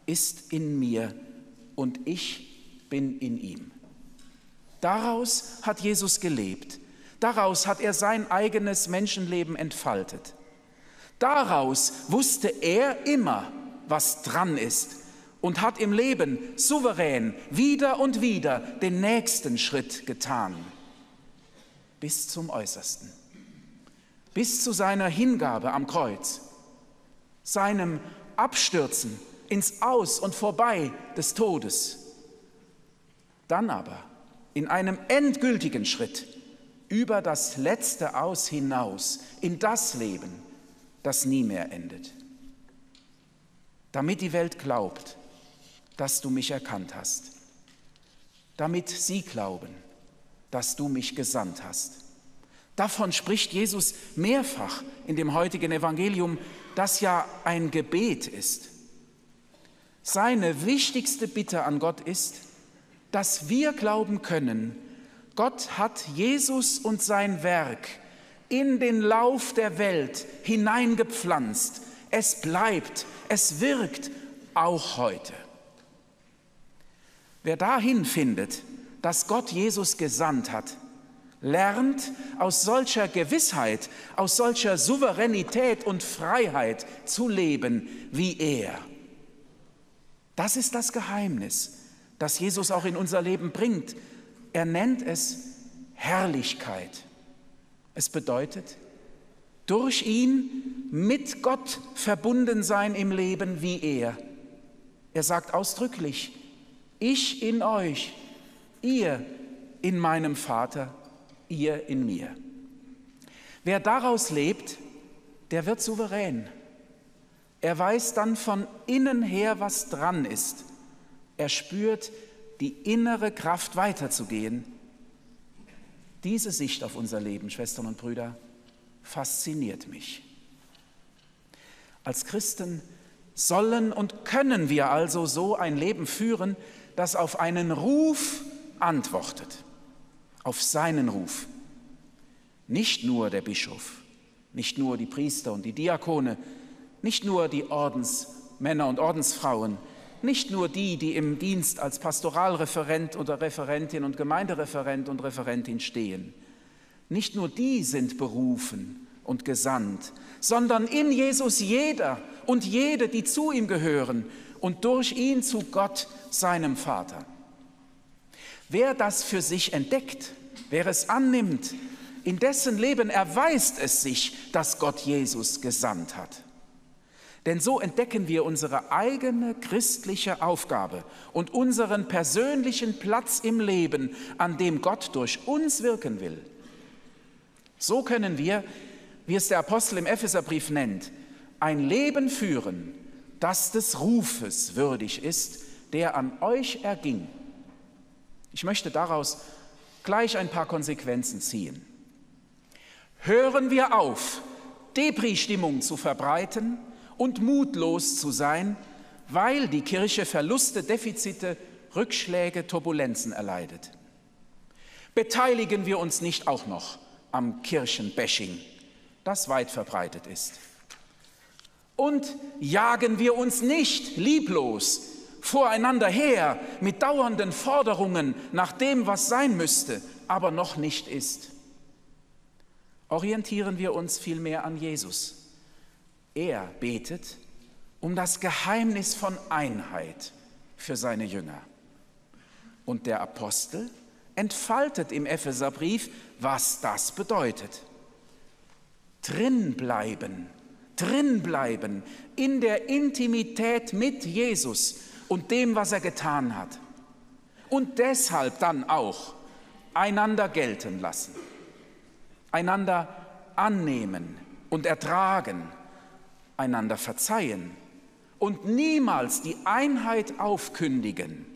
ist in mir und ich bin in ihm. Daraus hat Jesus gelebt. Daraus hat er sein eigenes Menschenleben entfaltet. Daraus wusste er immer, was dran ist und hat im Leben souverän wieder und wieder den nächsten Schritt getan. Bis zum Äußersten. Bis zu seiner Hingabe am Kreuz, seinem Abstürzen ins Aus und Vorbei des Todes. Dann aber in einem endgültigen Schritt über das letzte Aus hinaus in das Leben, das nie mehr endet. Damit die Welt glaubt, dass du mich erkannt hast. Damit sie glauben, dass du mich gesandt hast. Davon spricht Jesus mehrfach in dem heutigen Evangelium, das ja ein Gebet ist. Seine wichtigste Bitte an Gott ist, dass wir glauben können, Gott hat Jesus und sein Werk in den Lauf der Welt hineingepflanzt. Es bleibt, es wirkt auch heute. Wer dahin findet, dass Gott Jesus gesandt hat, lernt aus solcher Gewissheit, aus solcher Souveränität und Freiheit zu leben wie er. Das ist das Geheimnis, das Jesus auch in unser Leben bringt. Er nennt es Herrlichkeit. Es bedeutet, durch ihn mit Gott verbunden sein im Leben wie er. Er sagt ausdrücklich, ich in euch, ihr in meinem Vater, ihr in mir. Wer daraus lebt, der wird souverän. Er weiß dann von innen her, was dran ist. Er spürt die innere Kraft weiterzugehen. Diese Sicht auf unser Leben, Schwestern und Brüder, fasziniert mich. Als Christen sollen und können wir also so ein Leben führen, das auf einen Ruf antwortet, auf seinen Ruf. Nicht nur der Bischof, nicht nur die Priester und die Diakone, nicht nur die Ordensmänner und Ordensfrauen, nicht nur die, die im Dienst als Pastoralreferent oder Referentin und Gemeindereferent und Referentin stehen. Nicht nur die sind berufen und gesandt, sondern in Jesus jeder und jede, die zu ihm gehören und durch ihn zu Gott, seinem Vater. Wer das für sich entdeckt, wer es annimmt, in dessen Leben erweist es sich, dass Gott Jesus gesandt hat. Denn so entdecken wir unsere eigene christliche Aufgabe und unseren persönlichen Platz im Leben, an dem Gott durch uns wirken will. So können wir, wie es der Apostel im Epheserbrief nennt, ein Leben führen, das des Rufes würdig ist, der an euch erging. Ich möchte daraus gleich ein paar Konsequenzen ziehen. Hören wir auf, Depri-Stimmung zu verbreiten und mutlos zu sein, weil die Kirche Verluste, Defizite, Rückschläge, Turbulenzen erleidet. Beteiligen wir uns nicht auch noch am Kirchenbashing, das weit verbreitet ist. Und jagen wir uns nicht lieblos voreinander her mit dauernden Forderungen nach dem, was sein müsste, aber noch nicht ist. Orientieren wir uns vielmehr an Jesus. Er betet um das Geheimnis von Einheit für seine Jünger. Und der Apostel entfaltet im Epheserbrief, was das bedeutet. Drinbleiben, drinbleiben in der Intimität mit Jesus und dem, was er getan hat. Und deshalb dann auch einander gelten lassen, einander annehmen und ertragen, einander verzeihen und niemals die Einheit aufkündigen.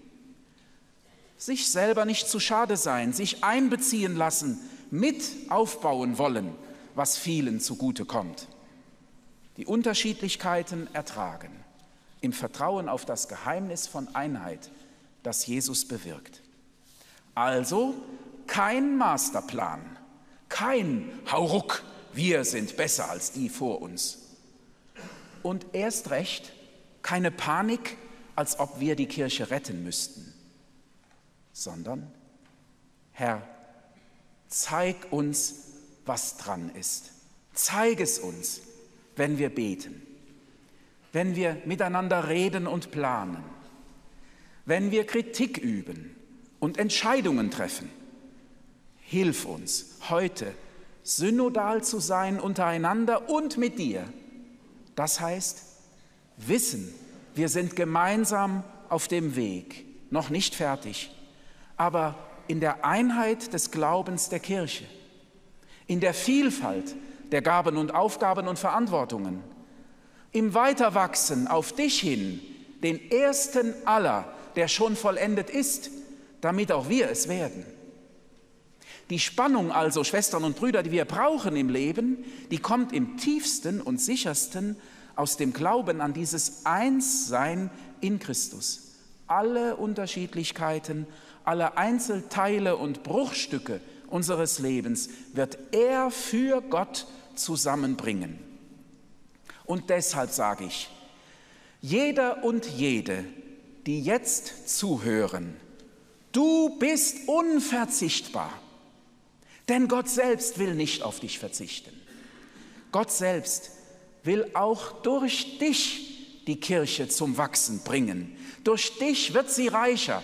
Sich selber nicht zu schade sein, sich einbeziehen lassen, mit aufbauen wollen, was vielen zugute kommt. Die Unterschiedlichkeiten ertragen, im Vertrauen auf das Geheimnis von Einheit, das Jesus bewirkt. Also kein Masterplan, kein Hauruck, wir sind besser als die vor uns. Und erst recht keine Panik als ob wir die Kirche retten müssten, sondern, Herr, zeig uns, was dran ist. Zeig es uns, wenn wir beten, wenn wir miteinander reden und planen, wenn wir Kritik üben und Entscheidungen treffen. Hilf uns, heute synodal zu sein untereinander und mit dir. Das heißt, wissen, wir sind gemeinsam auf dem Weg, noch nicht fertig, aber in der Einheit des Glaubens der Kirche, in der Vielfalt der Gaben und Aufgaben und Verantwortungen, im Weiterwachsen auf dich hin, den ersten aller, der schon vollendet ist, damit auch wir es werden. Die Spannung also, Schwestern und Brüder, die wir brauchen im Leben, die kommt im tiefsten und sichersten aus dem Glauben an dieses Einssein in Christus. Alle Unterschiedlichkeiten, alle Einzelteile und Bruchstücke unseres Lebens wird er für Gott zusammenbringen. Und deshalb sage ich, jeder und jede, die jetzt zuhören, du bist unverzichtbar. Denn Gott selbst will nicht auf dich verzichten. Gott selbst will auch durch dich die Kirche zum Wachsen bringen. Durch dich wird sie reicher.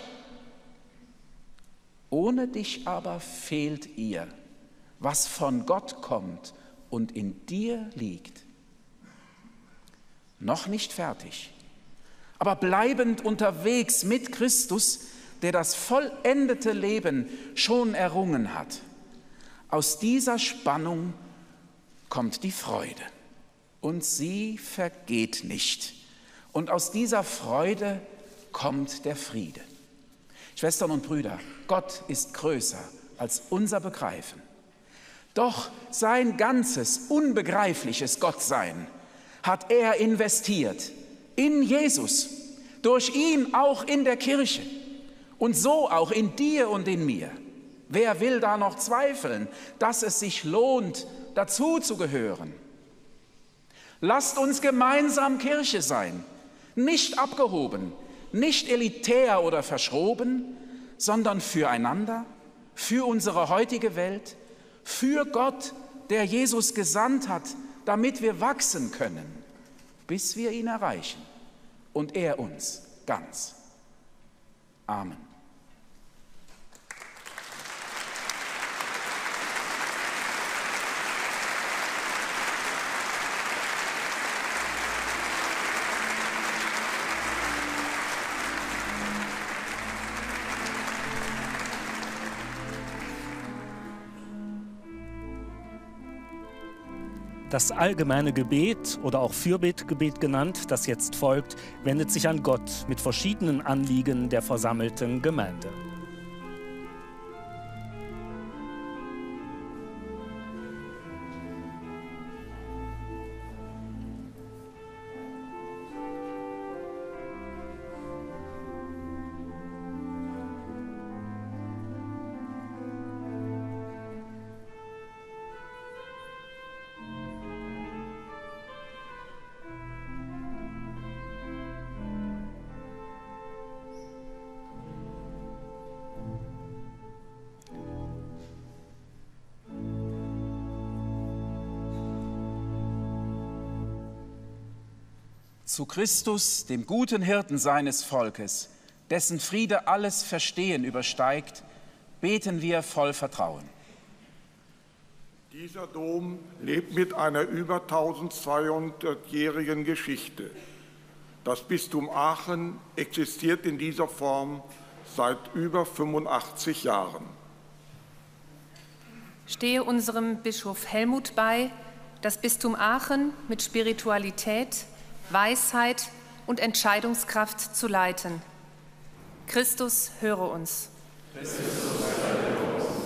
Ohne dich aber fehlt ihr, was von Gott kommt und in dir liegt. Noch nicht fertig, aber bleibend unterwegs mit Christus, der das vollendete Leben schon errungen hat. Aus dieser Spannung kommt die Freude und sie vergeht nicht. Und aus dieser Freude kommt der Friede. Schwestern und Brüder, Gott ist größer als unser Begreifen. Doch sein ganzes unbegreifliches Gottsein hat er investiert in Jesus, durch ihn auch in der Kirche und so auch in dir und in mir. Wer will da noch zweifeln, dass es sich lohnt, dazu zu gehören? Lasst uns gemeinsam Kirche sein, nicht abgehoben, nicht elitär oder verschroben, sondern füreinander, für unsere heutige Welt, für Gott, der Jesus gesandt hat, damit wir wachsen können, bis wir ihn erreichen und er uns ganz. Amen. Das allgemeine Gebet oder auch Fürbittgebet genannt, das jetzt folgt, wendet sich an Gott mit verschiedenen Anliegen der versammelten Gemeinde. Zu Christus, dem guten Hirten seines Volkes, dessen Friede alles Verstehen übersteigt, beten wir voll Vertrauen. Dieser Dom lebt mit einer über eintausendzweihundertjährigen Geschichte. Das Bistum Aachen existiert in dieser Form seit über fünfundachtzig Jahren. Stehe unserem Bischof Helmut bei, das Bistum Aachen mit Spiritualität, Weisheit und Entscheidungskraft zu leiten. Christus, höre uns. Christus, höre uns.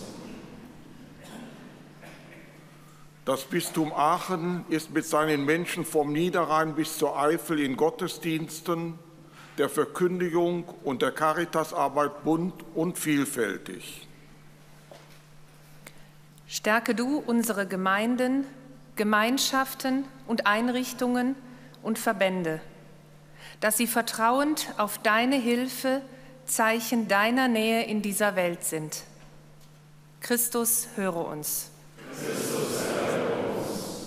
Das Bistum Aachen ist mit seinen Menschen vom Niederrhein bis zur Eifel in Gottesdiensten, der Verkündigung und der Caritasarbeit bunt und vielfältig. Stärke du unsere Gemeinden, Gemeinschaften und Einrichtungen und Verbände, dass sie vertrauend auf deine Hilfe Zeichen deiner Nähe in dieser Welt sind. Christus, höre uns. Christus, höre uns.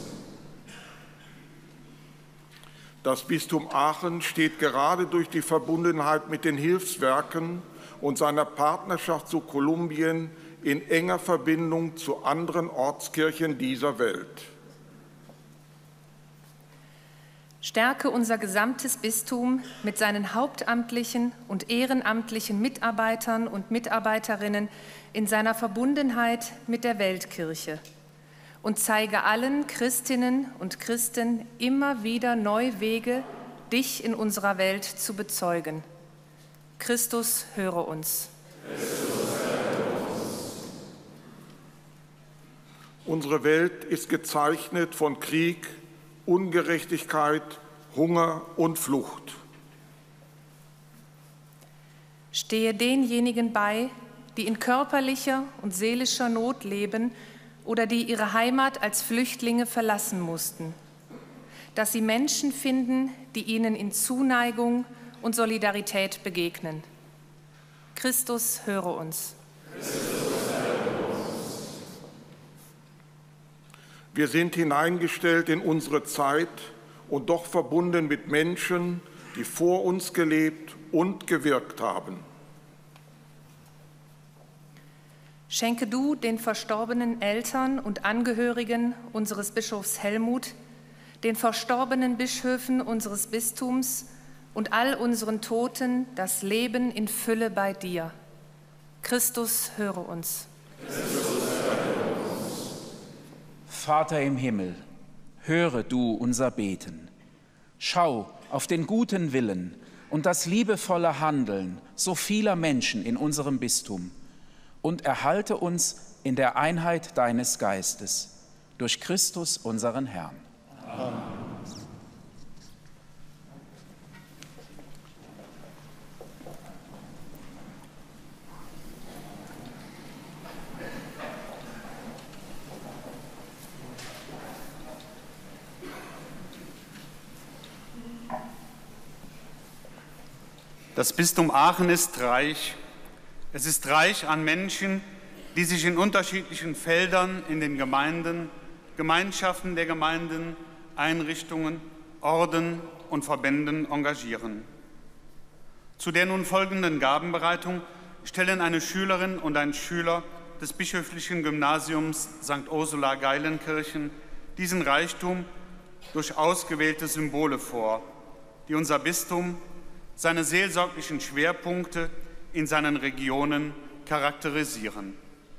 Das Bistum Aachen steht gerade durch die Verbundenheit mit den Hilfswerken und seiner Partnerschaft zu Kolumbien in enger Verbindung zu anderen Ortskirchen dieser Welt. Stärke unser gesamtes Bistum mit seinen hauptamtlichen und ehrenamtlichen Mitarbeitern und Mitarbeiterinnen in seiner Verbundenheit mit der Weltkirche und zeige allen Christinnen und Christen immer wieder neue Wege, dich in unserer Welt zu bezeugen. Christus, höre uns. Christus, höre uns. Unsere Welt ist gezeichnet von Krieg, Ungerechtigkeit, Hunger und Flucht. Stehe denjenigen bei, die in körperlicher und seelischer Not leben oder die ihre Heimat als Flüchtlinge verlassen mussten, dass sie Menschen finden, die ihnen in Zuneigung und Solidarität begegnen. Christus, höre uns. Christus, höre uns. Wir sind hineingestellt in unsere Zeit und doch verbunden mit Menschen, die vor uns gelebt und gewirkt haben. Schenke du den verstorbenen Eltern und Angehörigen unseres Bischofs Helmut, den verstorbenen Bischöfen unseres Bistums und all unseren Toten das Leben in Fülle bei dir. Christus, höre uns. Vater im Himmel, höre du unser Beten. Schau auf den guten Willen und das liebevolle Handeln so vieler Menschen in unserem Bistum und erhalte uns in der Einheit deines Geistes, durch Christus unseren Herrn. Amen. Das Bistum Aachen ist reich. Es ist reich an Menschen, die sich in unterschiedlichen Feldern in den Gemeinden, Gemeinschaften der Gemeinden, Einrichtungen, Orden und Verbänden engagieren. Zu der nun folgenden Gabenbereitung stellen eine Schülerin und ein Schüler des Bischöflichen Gymnasiums Sankt Ursula Geilenkirchen diesen Reichtum durch ausgewählte Symbole vor, die unser Bistum, seine seelsorglichen Schwerpunkte in seinen Regionen charakterisieren.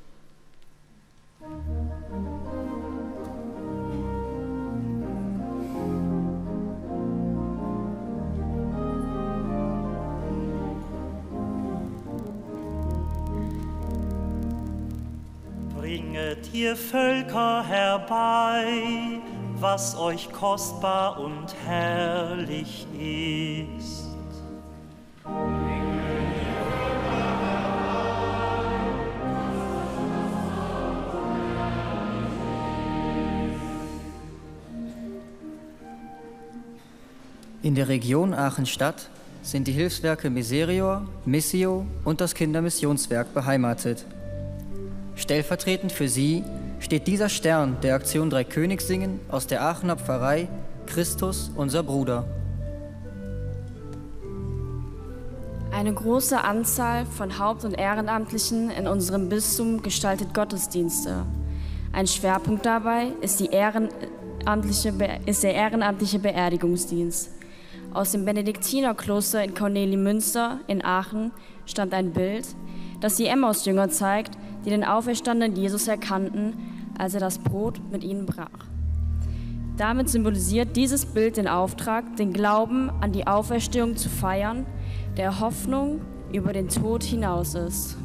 Bringet ihr Völker herbei, was euch kostbar und herrlich ist. In der Region Aachen-Stadt sind die Hilfswerke Miserior, Missio und das Kindermissionswerk beheimatet. Stellvertretend für sie steht dieser Stern der Aktion Drei Königssingen aus der Aachener Pfarrei Christus, unser Bruder. Eine große Anzahl von Haupt- und Ehrenamtlichen in unserem Bistum gestaltet Gottesdienste. Ein Schwerpunkt dabei ist, die ehrenamtliche Be- ist der ehrenamtliche Beerdigungsdienst. Aus dem Benediktinerkloster in Kornelimünster in Aachen stammt ein Bild, das die Emmaus-Jünger zeigt, die den auferstandenen Jesus erkannten, als er das Brot mit ihnen brach. Damit symbolisiert dieses Bild den Auftrag, den Glauben an die Auferstehung zu feiern, der Hoffnung über den Tod hinaus ist.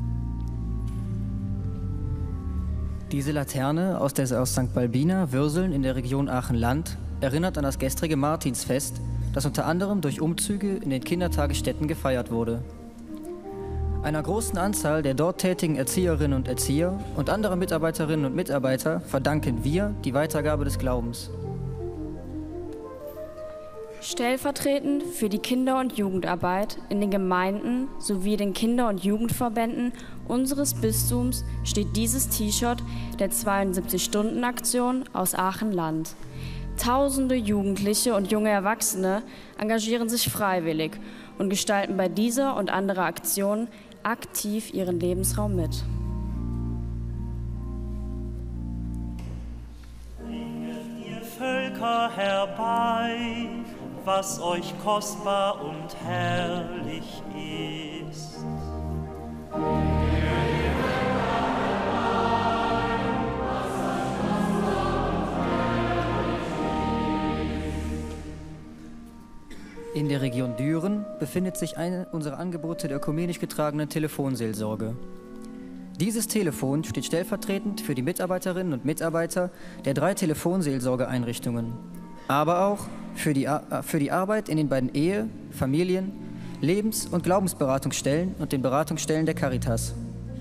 Diese Laterne aus, der, aus Sankt Balbina, Würseln in der Region Aachen-Land, erinnert an das gestrige Martinsfest, das unter anderem durch Umzüge in den Kindertagesstätten gefeiert wurde. Einer großen Anzahl der dort tätigen Erzieherinnen und Erzieher und anderer Mitarbeiterinnen und Mitarbeiter verdanken wir die Weitergabe des Glaubens. Stellvertretend für die Kinder- und Jugendarbeit in den Gemeinden sowie den Kinder- und Jugendverbänden unseres Bistums steht dieses T-Shirt der zweiundsiebzig-Stunden-Aktion aus Aachen-Land. Tausende Jugendliche und junge Erwachsene engagieren sich freiwillig und gestalten bei dieser und anderer Aktionen aktiv ihren Lebensraum mit. Bringet ihr Völker herbei, was euch kostbar und herrlich ist. In der Region Düren befindet sich eine unserer Angebote der ökumenisch getragenen Telefonseelsorge. Dieses Telefon steht stellvertretend für die Mitarbeiterinnen und Mitarbeiter der drei Telefonseelsorgeeinrichtungen, aber auch für die, für die Arbeit in den beiden Ehe-, Familien-, Lebens- und Glaubensberatungsstellen und den Beratungsstellen der Caritas.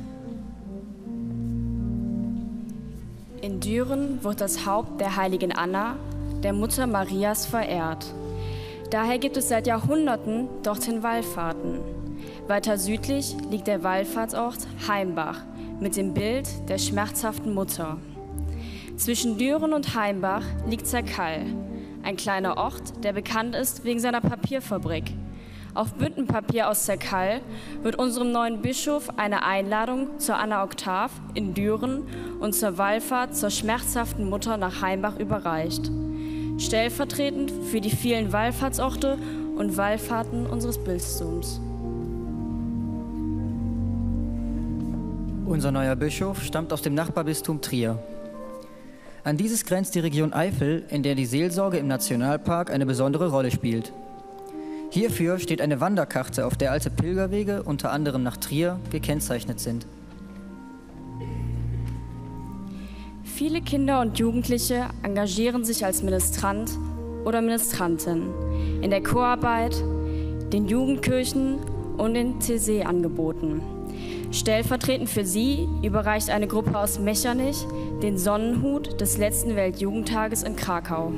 In Düren wird das Haupt der heiligen Anna, der Mutter Marias, verehrt. Daher gibt es seit Jahrhunderten dorthin Wallfahrten. Weiter südlich liegt der Wallfahrtsort Heimbach mit dem Bild der schmerzhaften Mutter. Zwischen Düren und Heimbach liegt Zerkall, ein kleiner Ort, der bekannt ist wegen seiner Papierfabrik. Auf Bündenpapier aus Zerkall wird unserem neuen Bischof eine Einladung zur Anna Oktav in Düren und zur Wallfahrt zur schmerzhaften Mutter nach Heimbach überreicht. Stellvertretend für die vielen Wallfahrtsorte und Wallfahrten unseres Bistums. Unser neuer Bischof stammt aus dem Nachbarbistum Trier. An dieses grenzt die Region Eifel, in der die Seelsorge im Nationalpark eine besondere Rolle spielt. Hierfür steht eine Wanderkarte, auf der alte Pilgerwege, unter anderem nach Trier, gekennzeichnet sind. Viele Kinder und Jugendliche engagieren sich als Ministrant oder Ministrantin in der Chorarbeit, den Jugendkirchen und den T C-Angeboten. Stellvertretend für sie überreicht eine Gruppe aus Mechernich den Sonnenhut des letzten Weltjugendtages in Krakau.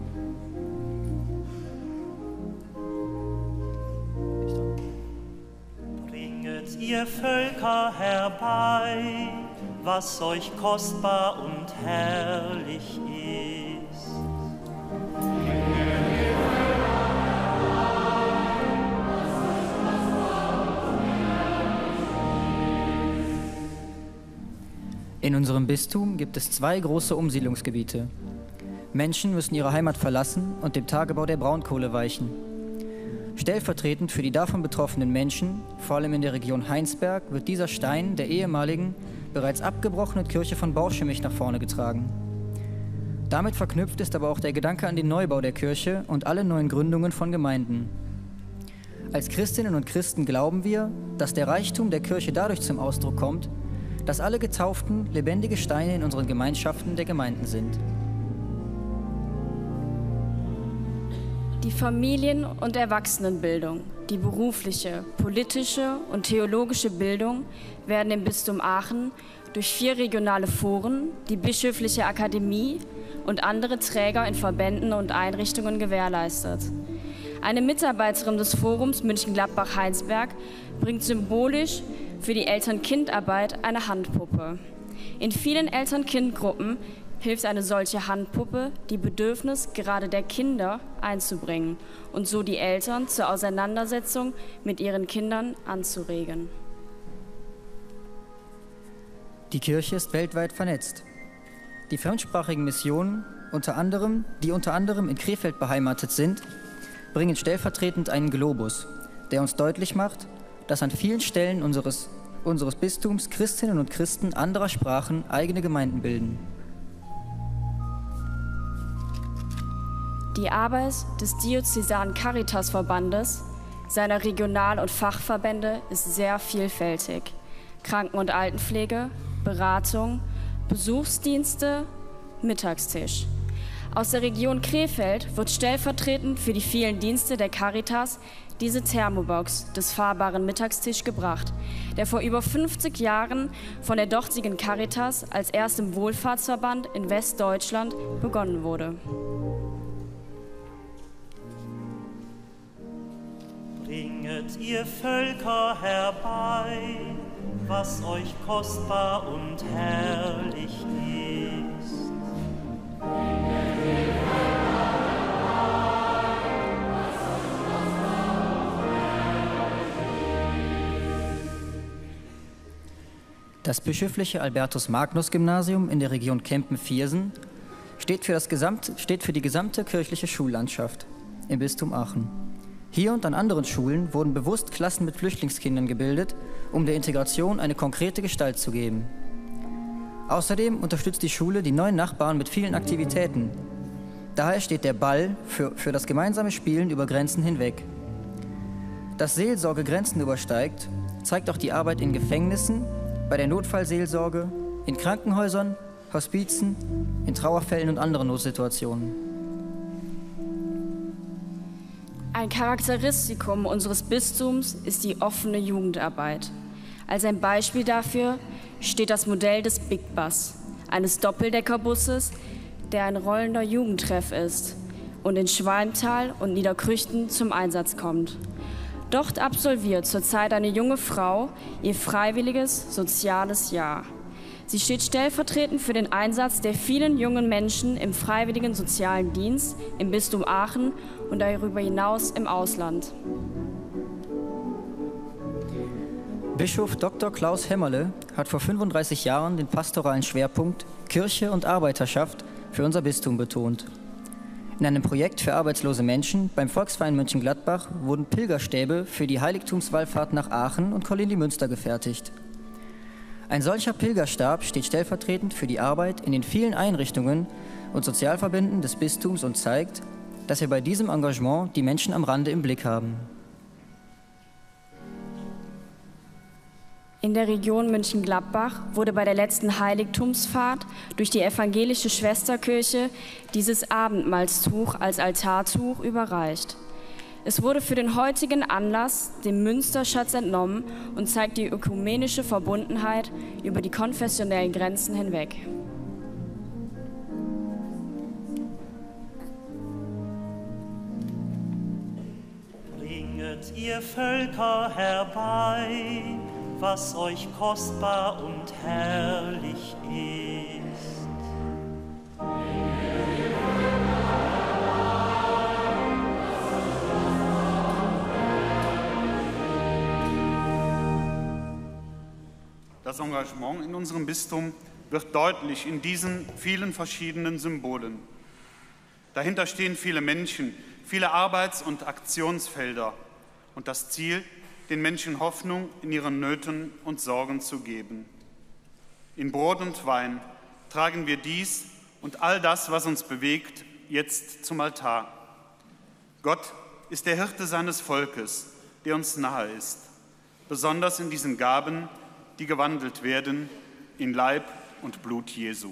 Bringet ihr Völker herbei, was euch kostbar und herrlich ist. In unserem Bistum gibt es zwei große Umsiedlungsgebiete. Menschen müssen ihre Heimat verlassen und dem Tagebau der Braunkohle weichen. Stellvertretend für die davon betroffenen Menschen, vor allem in der Region Heinsberg, wird dieser Stein der ehemaligen, bereits abgebrochenen Kirche von Borchemich nach vorne getragen. Damit verknüpft ist aber auch der Gedanke an den Neubau der Kirche und alle neuen Gründungen von Gemeinden. Als Christinnen und Christen glauben wir, dass der Reichtum der Kirche dadurch zum Ausdruck kommt, dass alle Getauften lebendige Steine in unseren Gemeinschaften der Gemeinden sind. Die Familien- und Erwachsenenbildung, die berufliche, politische und theologische Bildung werden im Bistum Aachen durch vier regionale Foren, die Bischöfliche Akademie und andere Träger in Verbänden und Einrichtungen gewährleistet. Eine Mitarbeiterin des Forums München-Gladbach-Heinsberg bringt symbolisch für die Eltern-Kind-Arbeit eine Handpuppe. In vielen Eltern-Kind-Gruppen hilft eine solche Handpuppe, die Bedürfnisse gerade der Kinder einzubringen und so die Eltern zur Auseinandersetzung mit ihren Kindern anzuregen. Die Kirche ist weltweit vernetzt. Die fremdsprachigen Missionen, unter anderem, die unter anderem in Krefeld beheimatet sind, bringen stellvertretend einen Globus, der uns deutlich macht, dass an vielen Stellen unseres, unseres Bistums Christinnen und Christen anderer Sprachen eigene Gemeinden bilden. Die Arbeit des Diözesanen Caritasverbandes, seiner Regional- und Fachverbände ist sehr vielfältig. Kranken- und Altenpflege, Beratung, Besuchsdienste, Mittagstisch. Aus der Region Krefeld wird stellvertretend für die vielen Dienste der Caritas diese Thermobox des fahrbaren Mittagstisch gebracht, der vor über fünfzig Jahren von der dortigen Caritas als erstem Wohlfahrtsverband in Westdeutschland begonnen wurde. Bringet ihr Völker herbei, was euch kostbar und herrlich ist. Das bischöfliche Albertus-Magnus-Gymnasium in der Region Kempen-Viersen steht für, das gesamte, steht für die gesamte kirchliche Schullandschaft im Bistum Aachen. Hier und an anderen Schulen wurden bewusst Klassen mit Flüchtlingskindern gebildet, um der Integration eine konkrete Gestalt zu geben. Außerdem unterstützt die Schule die neuen Nachbarn mit vielen Aktivitäten. Daher steht der Ball für, für das gemeinsame Spielen über Grenzen hinweg. Dass Seelsorge Grenzen übersteigt, zeigt auch die Arbeit in Gefängnissen, bei der Notfallseelsorge, in Krankenhäusern, Hospizen, in Trauerfällen und anderen Notsituationen. Ein Charakteristikum unseres Bistums ist die offene Jugendarbeit. Als ein Beispiel dafür steht das Modell des Big Bus, eines Doppeldeckerbusses, der ein rollender Jugendtreff ist und in Schwalmtal und Niederkrüchten zum Einsatz kommt. Dort absolviert zurzeit eine junge Frau ihr freiwilliges soziales Jahr. Sie steht stellvertretend für den Einsatz der vielen jungen Menschen im freiwilligen sozialen Dienst im Bistum Aachen und darüber hinaus im Ausland. Bischof Doktor Klaus Hämmerle hat vor fünfunddreißig Jahren den pastoralen Schwerpunkt Kirche und Arbeiterschaft für unser Bistum betont. In einem Projekt für arbeitslose Menschen beim Volksverein Mönchengladbach wurden Pilgerstäbe für die Heiligtumswallfahrt nach Aachen und Kolindi-Münster gefertigt. Ein solcher Pilgerstab steht stellvertretend für die Arbeit in den vielen Einrichtungen und Sozialverbänden des Bistums und zeigt, dass wir bei diesem Engagement die Menschen am Rande im Blick haben. In der Region Mönchengladbach wurde bei der letzten Heiligtumsfahrt durch die evangelische Schwesterkirche dieses Abendmahlstuch als Altartuch überreicht. Es wurde für den heutigen Anlass dem Münsterschatz entnommen und zeigt die ökumenische Verbundenheit über die konfessionellen Grenzen hinweg. Bringet ihr Völker herbei, was euch kostbar und herrlich ist. Das Engagement in unserem Bistum wird deutlich in diesen vielen verschiedenen Symbolen. Dahinter stehen viele Menschen, viele Arbeits- und Aktionsfelder und das Ziel, den Menschen Hoffnung in ihren Nöten und Sorgen zu geben. In Brot und Wein tragen wir dies und all das, was uns bewegt, jetzt zum Altar. Gott ist der Hirte seines Volkes, der uns nahe ist, besonders in diesen Gaben, die gewandelt werden in Leib und Blut Jesu.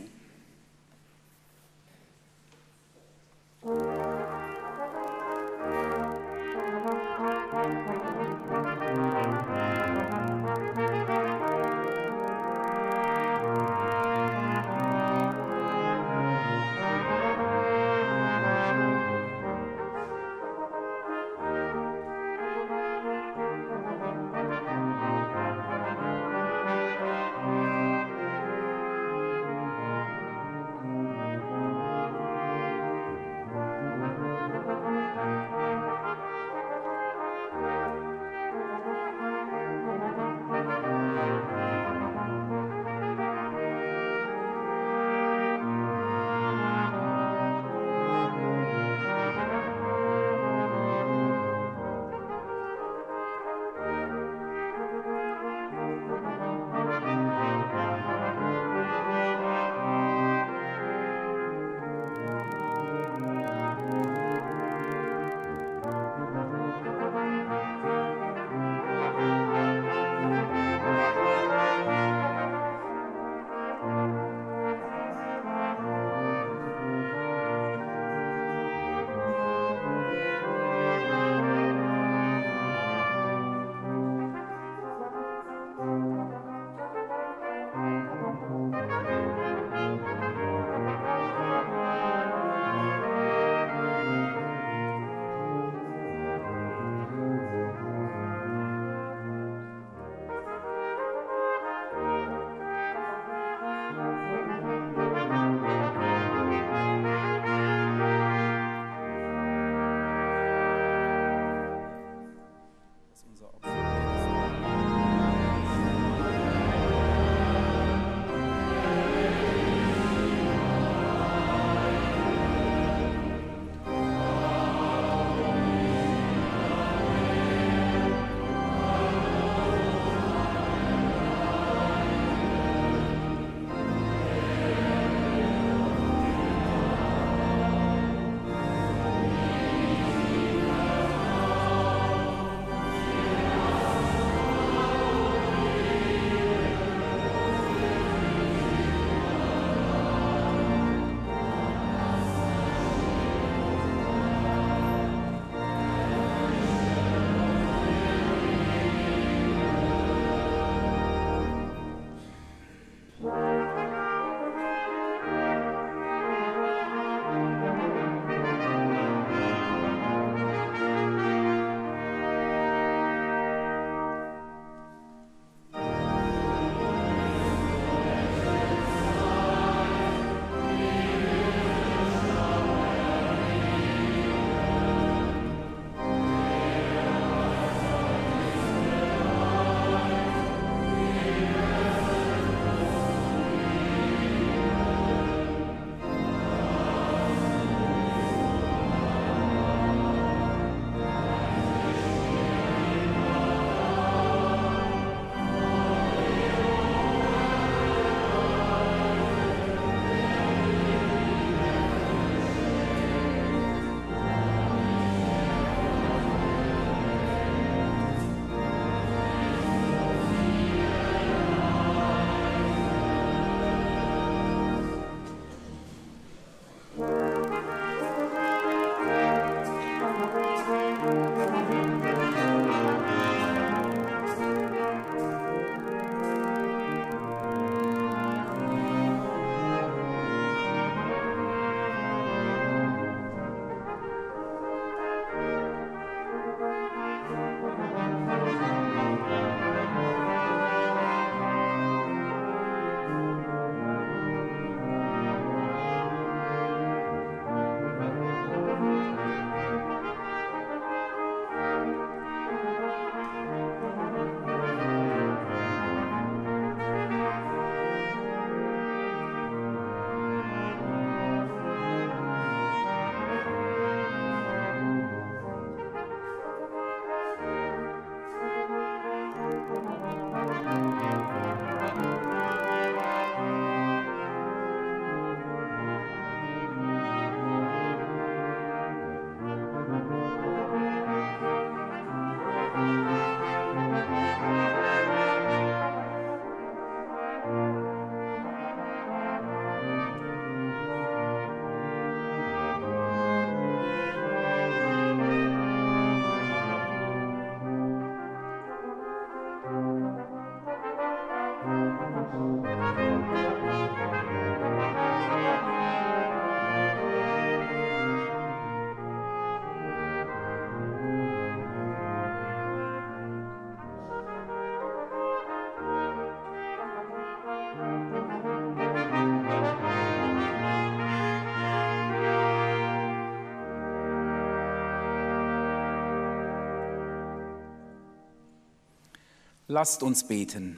Lasst uns beten.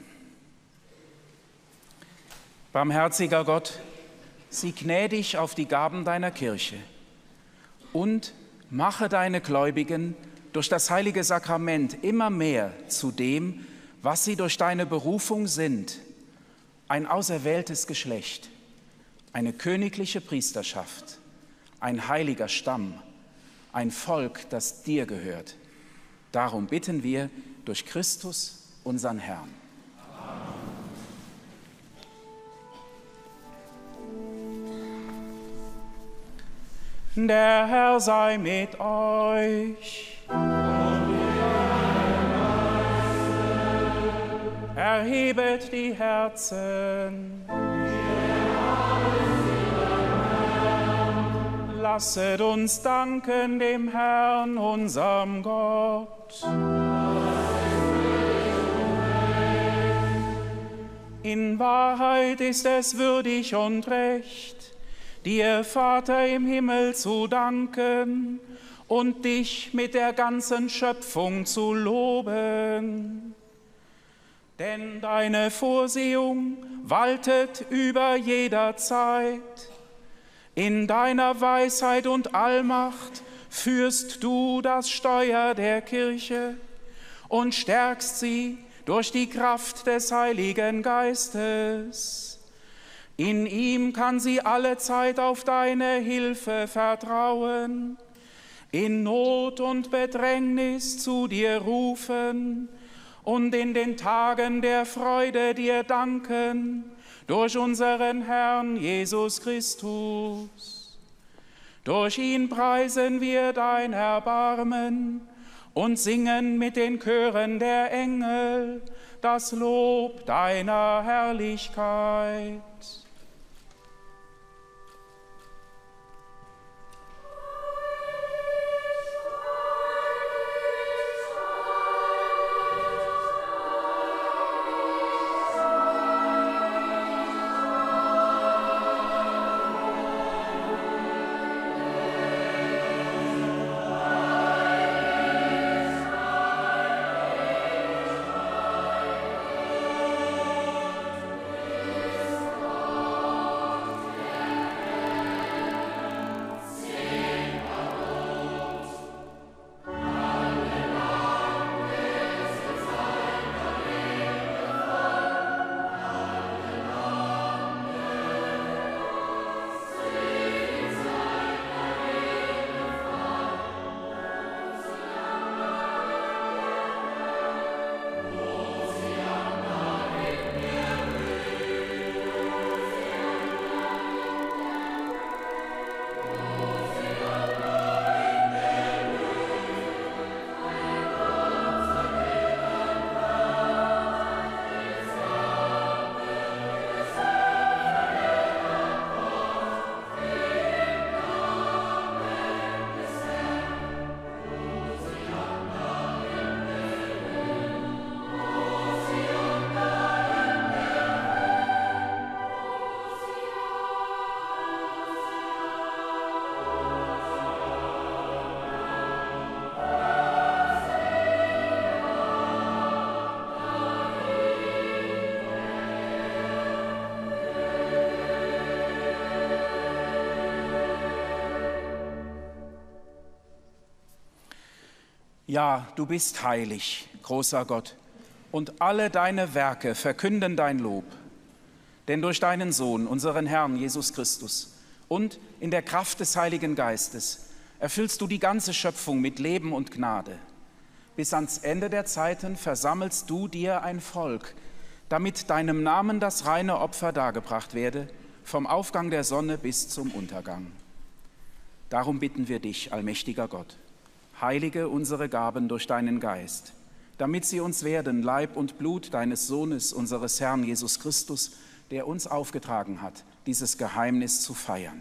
Barmherziger Gott, sieh gnädig auf die Gaben deiner Kirche und mache deine Gläubigen durch das heilige Sakrament immer mehr zu dem, was sie durch deine Berufung sind, ein auserwähltes Geschlecht, eine königliche Priesterschaft, ein heiliger Stamm, ein Volk, das dir gehört. Darum bitten wir durch Christus, unseren Herrn. Der Herr sei mit euch. Erhebet die Herzen. Lasset uns danken dem Herrn, unserem Gott. In Wahrheit ist es würdig und recht, dir, Vater im Himmel, zu danken und dich mit der ganzen Schöpfung zu loben. Denn deine Vorsehung waltet über jeder Zeit. In deiner Weisheit und Allmacht führst du das Steuer der Kirche und stärkst sie durch die Kraft des Heiligen Geistes. In ihm kann sie allezeit auf deine Hilfe vertrauen, in Not und Bedrängnis zu dir rufen und in den Tagen der Freude dir danken durch unseren Herrn Jesus Christus. Durch ihn preisen wir dein Erbarmen und singen mit den Chören der Engel das Lob deiner Herrlichkeit. Ja, du bist heilig, großer Gott, und alle deine Werke verkünden dein Lob. Denn durch deinen Sohn, unseren Herrn Jesus Christus, und in der Kraft des Heiligen Geistes erfüllst du die ganze Schöpfung mit Leben und Gnade. Bis ans Ende der Zeiten versammelst du dir ein Volk, damit deinem Namen das reine Opfer dargebracht werde, vom Aufgang der Sonne bis zum Untergang. Darum bitten wir dich, allmächtiger Gott, heilige unsere Gaben durch deinen Geist, damit sie uns werden Leib und Blut deines Sohnes, unseres Herrn Jesus Christus, der uns aufgetragen hat, dieses Geheimnis zu feiern.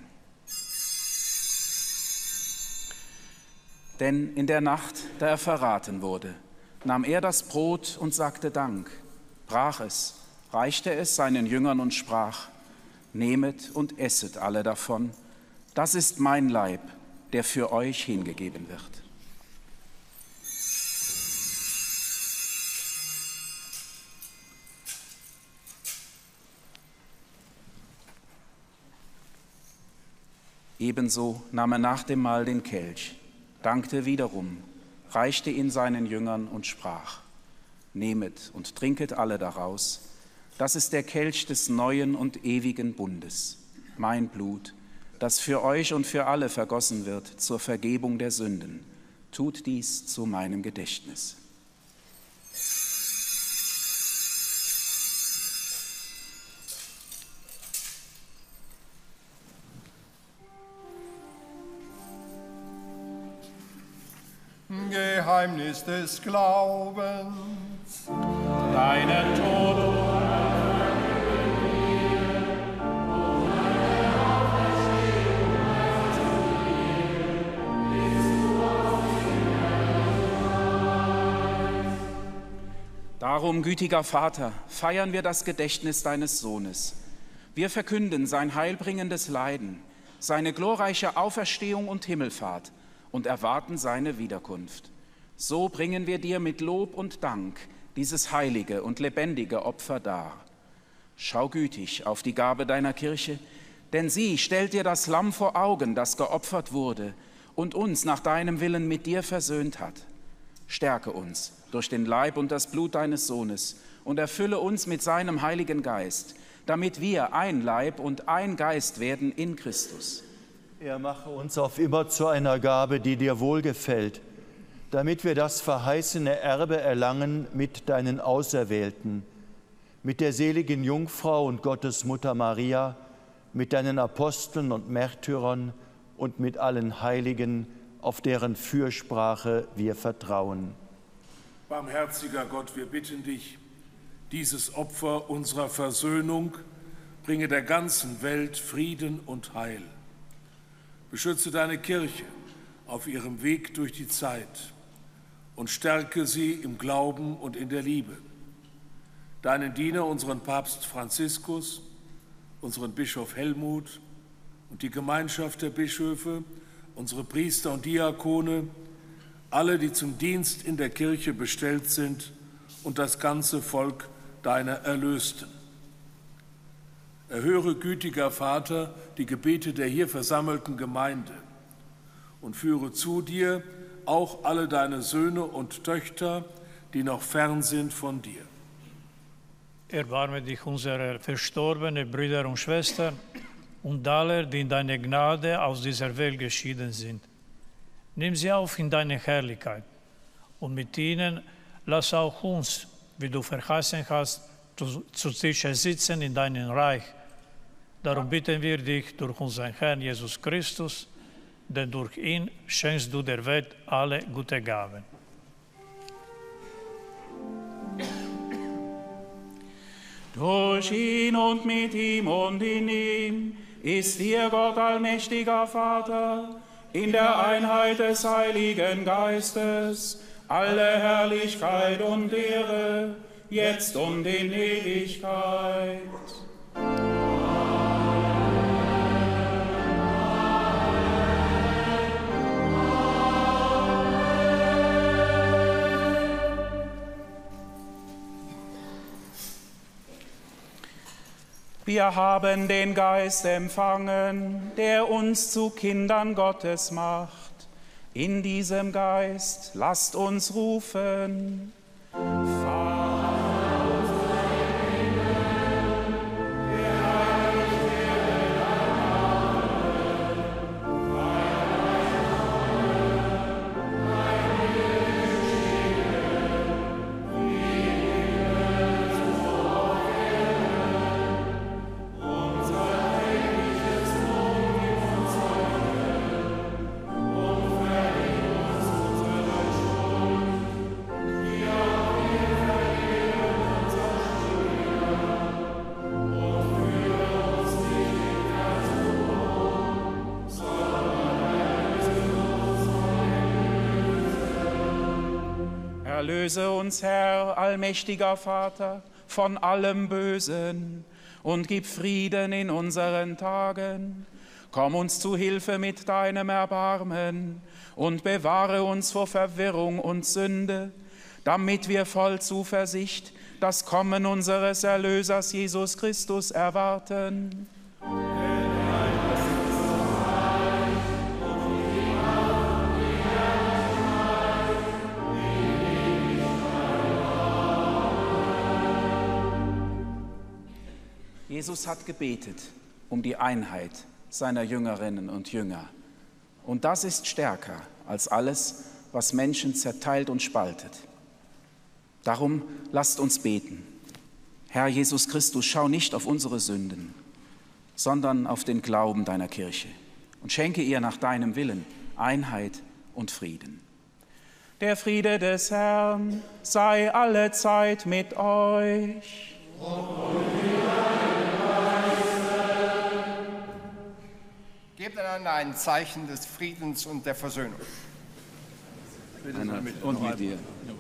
Denn in der Nacht, da er verraten wurde, nahm er das Brot und sagte Dank, brach es, reichte es seinen Jüngern und sprach, nehmet und esset alle davon, das ist mein Leib, der für euch hingegeben wird. Ebenso nahm er nach dem Mahl den Kelch, dankte wiederum, reichte ihn seinen Jüngern und sprach: Nehmet und trinket alle daraus. Das ist der Kelch des neuen und ewigen Bundes, mein Blut, das für euch und für alle vergossen wird zur Vergebung der Sünden. Tut dies zu meinem Gedächtnis. Geheimnis des Glaubens. Deinen Tod, o Darum, gütiger Vater, feiern wir das Gedächtnis deines Sohnes. Wir verkünden sein heilbringendes Leiden, seine glorreiche Auferstehung und Himmelfahrt und erwarten seine Wiederkunft. So bringen wir dir mit Lob und Dank dieses heilige und lebendige Opfer dar. Schau gütig auf die Gabe deiner Kirche, denn sie stellt dir das Lamm vor Augen, das geopfert wurde und uns nach deinem Willen mit dir versöhnt hat. Stärke uns durch den Leib und das Blut deines Sohnes und erfülle uns mit seinem Heiligen Geist, damit wir ein Leib und ein Geist werden in Christus. Er mache uns auf immer zu einer Gabe, die dir wohlgefällt, damit wir das verheißene Erbe erlangen mit deinen Auserwählten, mit der seligen Jungfrau und Gottesmutter Maria, mit deinen Aposteln und Märtyrern und mit allen Heiligen, auf deren Fürsprache wir vertrauen. Barmherziger Gott, wir bitten dich, dieses Opfer unserer Versöhnung bringe der ganzen Welt Frieden und Heil. Beschütze deine Kirche auf ihrem Weg durch die Zeit und stärke sie im Glauben und in der Liebe. Deinen Diener, unseren Papst Franziskus, unseren Bischof Helmut und die Gemeinschaft der Bischöfe, unsere Priester und Diakone, alle, die zum Dienst in der Kirche bestellt sind, und das ganze Volk deiner Erlösten. Erhöre, gütiger Vater, die Gebete der hier versammelten Gemeinde und führe zu dir auch alle deine Söhne und Töchter, die noch fern sind von dir. Erbarme dich unserer verstorbenen Brüder und Schwestern und aller, die in deiner Gnade aus dieser Welt geschieden sind. Nimm sie auf in deine Herrlichkeit und mit ihnen lass auch uns, wie du verheißen hast, zu, zu Tische sitzen in deinem Reich. Darum bitten wir dich durch unseren Herrn Jesus Christus, denn durch ihn schenkst du der Welt alle gute Gaben. Durch ihn und mit ihm und in ihm ist dir Gott allmächtiger Vater, in der Einheit des Heiligen Geistes, alle Herrlichkeit und Ehre, jetzt und in Ewigkeit. Wir haben den Geist empfangen, der uns zu Kindern Gottes macht. In diesem Geist lasst uns rufen, Vater. Erlöse uns, Herr, allmächtiger Vater, von allem Bösen und gib Frieden in unseren Tagen. Komm uns zu Hilfe mit deinem Erbarmen und bewahre uns vor Verwirrung und Sünde, damit wir voll Zuversicht das Kommen unseres Erlösers Jesus Christus erwarten. Amen. Jesus hat gebetet um die Einheit seiner Jüngerinnen und Jünger. Und das ist stärker als alles, was Menschen zerteilt und spaltet. Darum lasst uns beten. Herr Jesus Christus, schau nicht auf unsere Sünden, sondern auf den Glauben deiner Kirche und schenke ihr nach deinem Willen Einheit und Frieden. Der Friede des Herrn sei allezeit mit euch. Gebt einander ein Zeichen des Friedens und der Versöhnung. Und mit dir.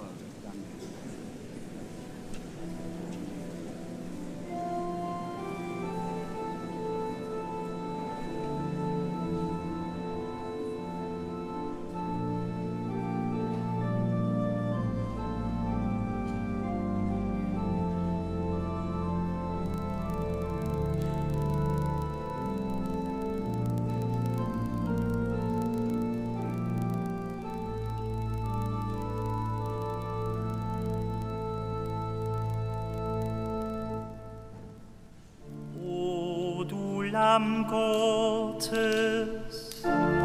Lamm Gottes.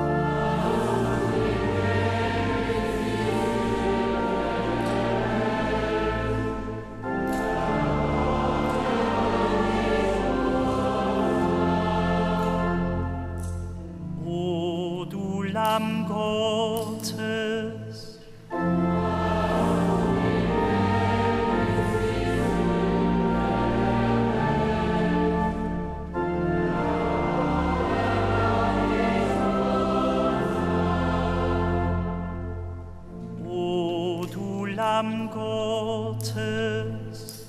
O du Lamm Gottes. Lamm Gottes.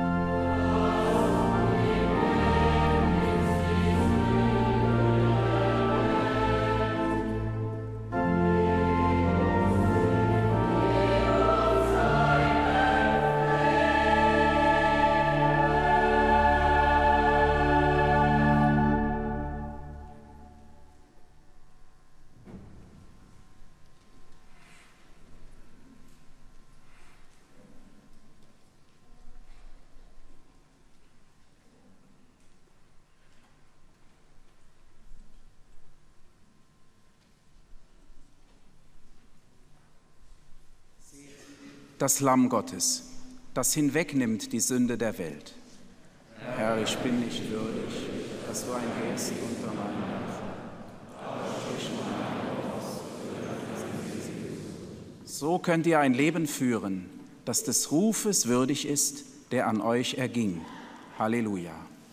Das Lamm Gottes, das hinwegnimmt die Sünde der Welt. Herr, ich bin nicht würdig, dass du eingehst unter meinem Dach. So könnt ihr ein Leben führen, das des Rufes würdig ist, der an euch erging. Halleluja.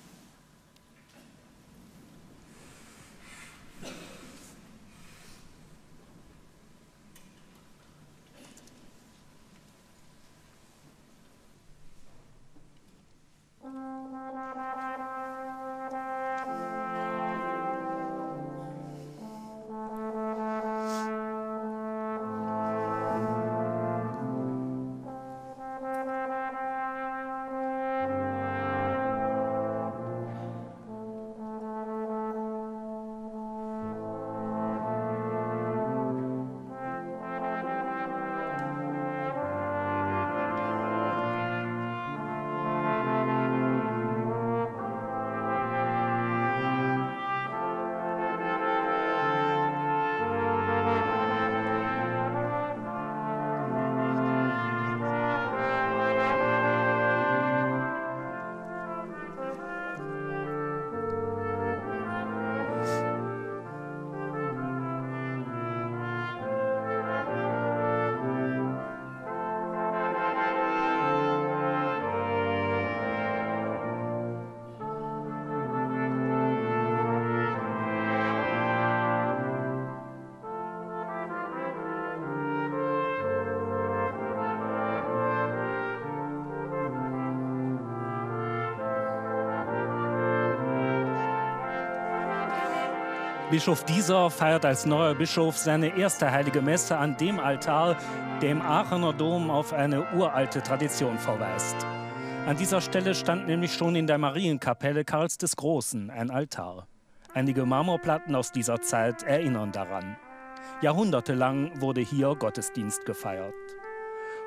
Bischof Dieser feiert als neuer Bischof seine erste heilige Messe an dem Altar, der im Aachener Dom auf eine uralte Tradition verweist. An dieser Stelle stand nämlich schon in der Marienkapelle Karls des Großen ein Altar. Einige Marmorplatten aus dieser Zeit erinnern daran. Jahrhundertelang wurde hier Gottesdienst gefeiert.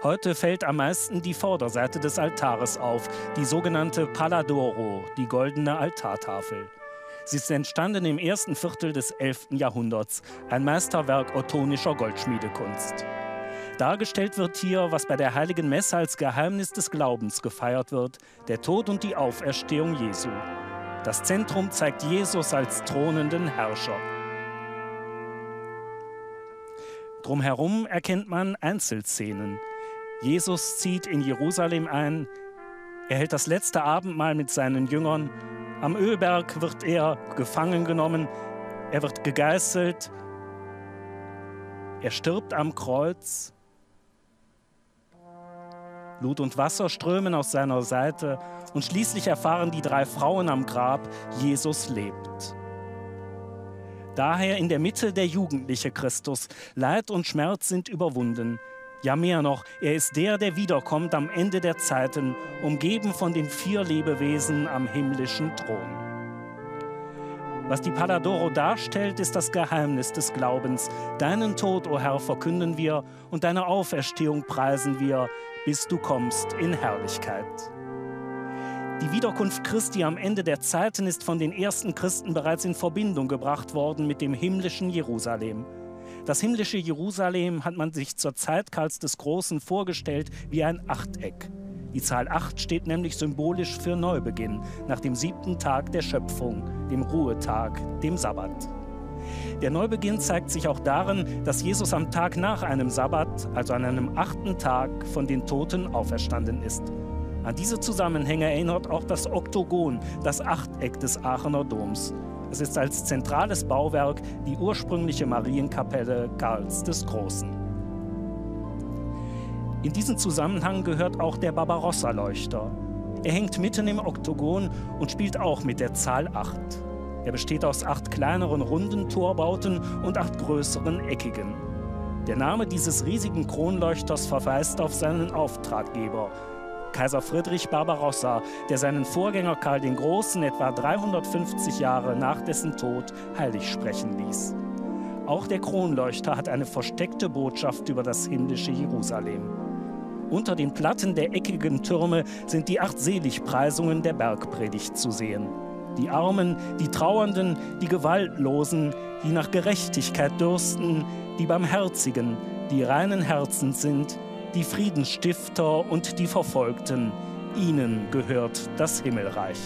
Heute fällt am meisten die Vorderseite des Altares auf, die sogenannte Pala d'Oro, die goldene Altartafel. Sie ist entstanden im ersten Viertel des elften Jahrhunderts, ein Meisterwerk ottonischer Goldschmiedekunst. Dargestellt wird hier, was bei der Heiligen Messe als Geheimnis des Glaubens gefeiert wird, der Tod und die Auferstehung Jesu. Das Zentrum zeigt Jesus als thronenden Herrscher. Drumherum erkennt man Einzelszenen. Jesus zieht in Jerusalem ein, er hält das letzte Abendmahl mit seinen Jüngern, am Ölberg wird er gefangen genommen, er wird gegeißelt, er stirbt am Kreuz, Blut und Wasser strömen aus seiner Seite und schließlich erfahren die drei Frauen am Grab, Jesus lebt. Daher in der Mitte der jugendliche Christus, Leid und Schmerz sind überwunden. Ja, mehr noch, er ist der, der wiederkommt am Ende der Zeiten, umgeben von den vier Lebewesen am himmlischen Thron. Was die Pala d'Oro darstellt, ist das Geheimnis des Glaubens. Deinen Tod, o Herr, verkünden wir und deine Auferstehung preisen wir, bis du kommst in Herrlichkeit. Die Wiederkunft Christi am Ende der Zeiten ist von den ersten Christen bereits in Verbindung gebracht worden mit dem himmlischen Jerusalem. Das himmlische Jerusalem hat man sich zur Zeit Karls des Großen vorgestellt wie ein Achteck. Die Zahl acht steht nämlich symbolisch für Neubeginn, nach dem siebten Tag der Schöpfung, dem Ruhetag, dem Sabbat. Der Neubeginn zeigt sich auch darin, dass Jesus am Tag nach einem Sabbat, also an einem achten Tag, von den Toten auferstanden ist. An diese Zusammenhänge erinnert auch das Oktogon, das Achteck des Aachener Doms. Es ist als zentrales Bauwerk die ursprüngliche Marienkapelle Karls des Großen. In diesen Zusammenhang gehört auch der Barbarossa-Leuchter. Er hängt mitten im Oktogon und spielt auch mit der Zahl acht. Er besteht aus acht kleineren runden Torbauten und acht größeren eckigen. Der Name dieses riesigen Kronleuchters verweist auf seinen Auftraggeber, Kaiser Friedrich Barbarossa, der seinen Vorgänger Karl den Großen etwa dreihundertfünfzig Jahre nach dessen Tod heilig sprechen ließ. Auch der Kronleuchter hat eine versteckte Botschaft über das himmlische Jerusalem. Unter den Platten der eckigen Türme sind die acht Seligpreisungen der Bergpredigt zu sehen. Die Armen, die Trauernden, die Gewaltlosen, die nach Gerechtigkeit dürsten, die Barmherzigen, die reinen Herzens sind, die Friedensstifter und die Verfolgten, ihnen gehört das Himmelreich.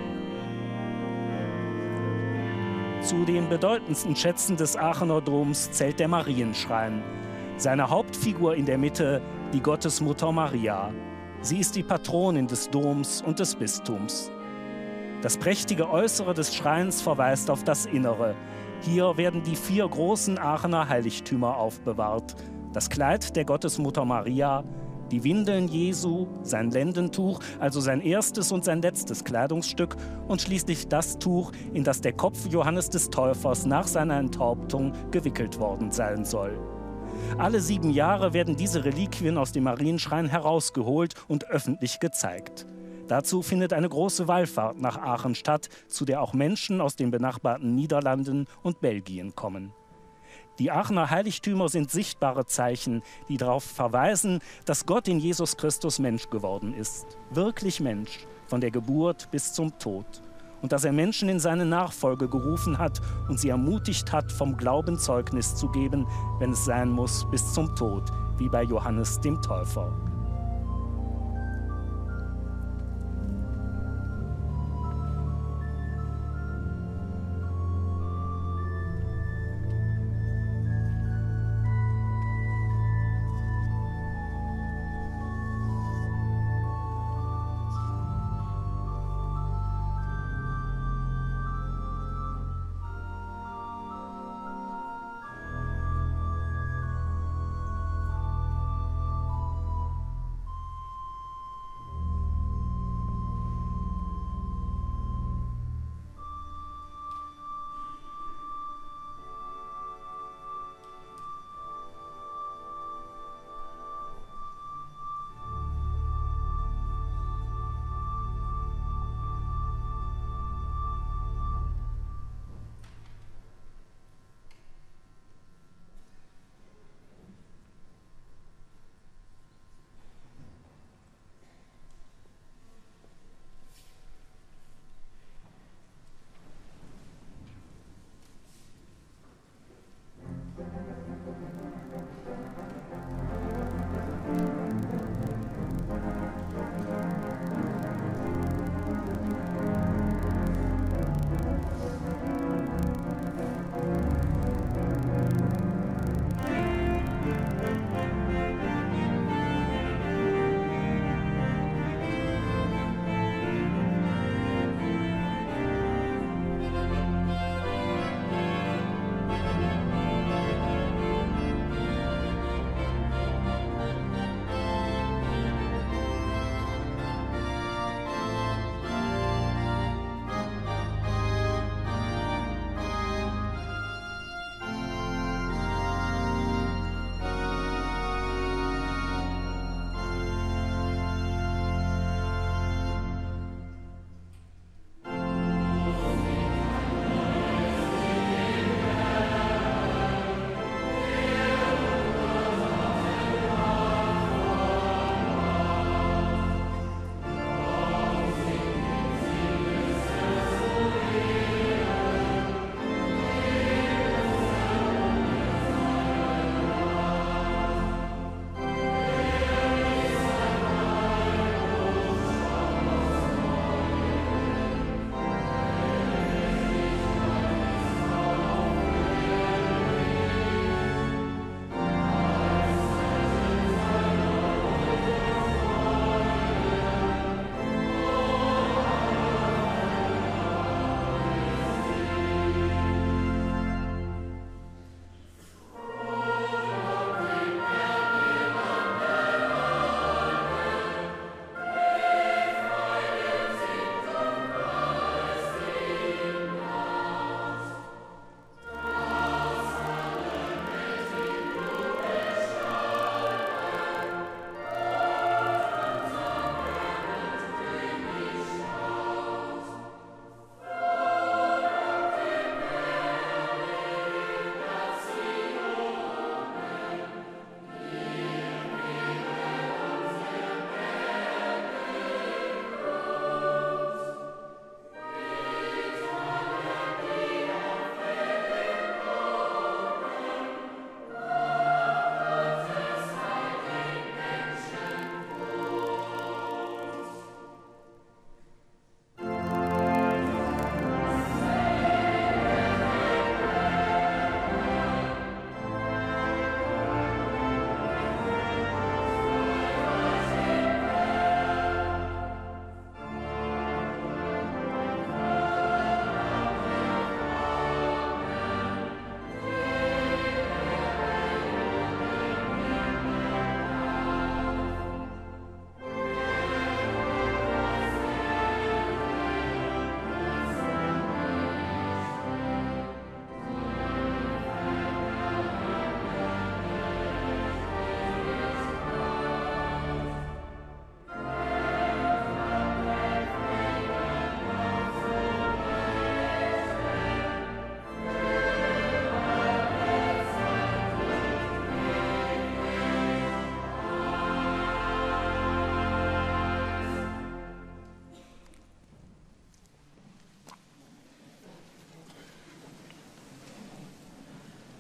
Zu den bedeutendsten Schätzen des Aachener Doms zählt der Marienschrein. Seine Hauptfigur in der Mitte, die Gottesmutter Maria. Sie ist die Patronin des Doms und des Bistums. Das prächtige Äußere des Schreins verweist auf das Innere. Hier werden die vier großen Aachener Heiligtümer aufbewahrt. Das Kleid der Gottesmutter Maria, die Windeln Jesu, sein Lendentuch, also sein erstes und sein letztes Kleidungsstück und schließlich das Tuch, in das der Kopf Johannes des Täufers nach seiner Enthauptung gewickelt worden sein soll. Alle sieben Jahre werden diese Reliquien aus dem Marienschrein herausgeholt und öffentlich gezeigt. Dazu findet eine große Wallfahrt nach Aachen statt, zu der auch Menschen aus den benachbarten Niederlanden und Belgien kommen. Die Aachener Heiligtümer sind sichtbare Zeichen, die darauf verweisen, dass Gott in Jesus Christus Mensch geworden ist. Wirklich Mensch, von der Geburt bis zum Tod. Und dass er Menschen in seine Nachfolge gerufen hat und sie ermutigt hat, vom Glauben Zeugnis zu geben, wenn es sein muss, bis zum Tod, wie bei Johannes dem Täufer.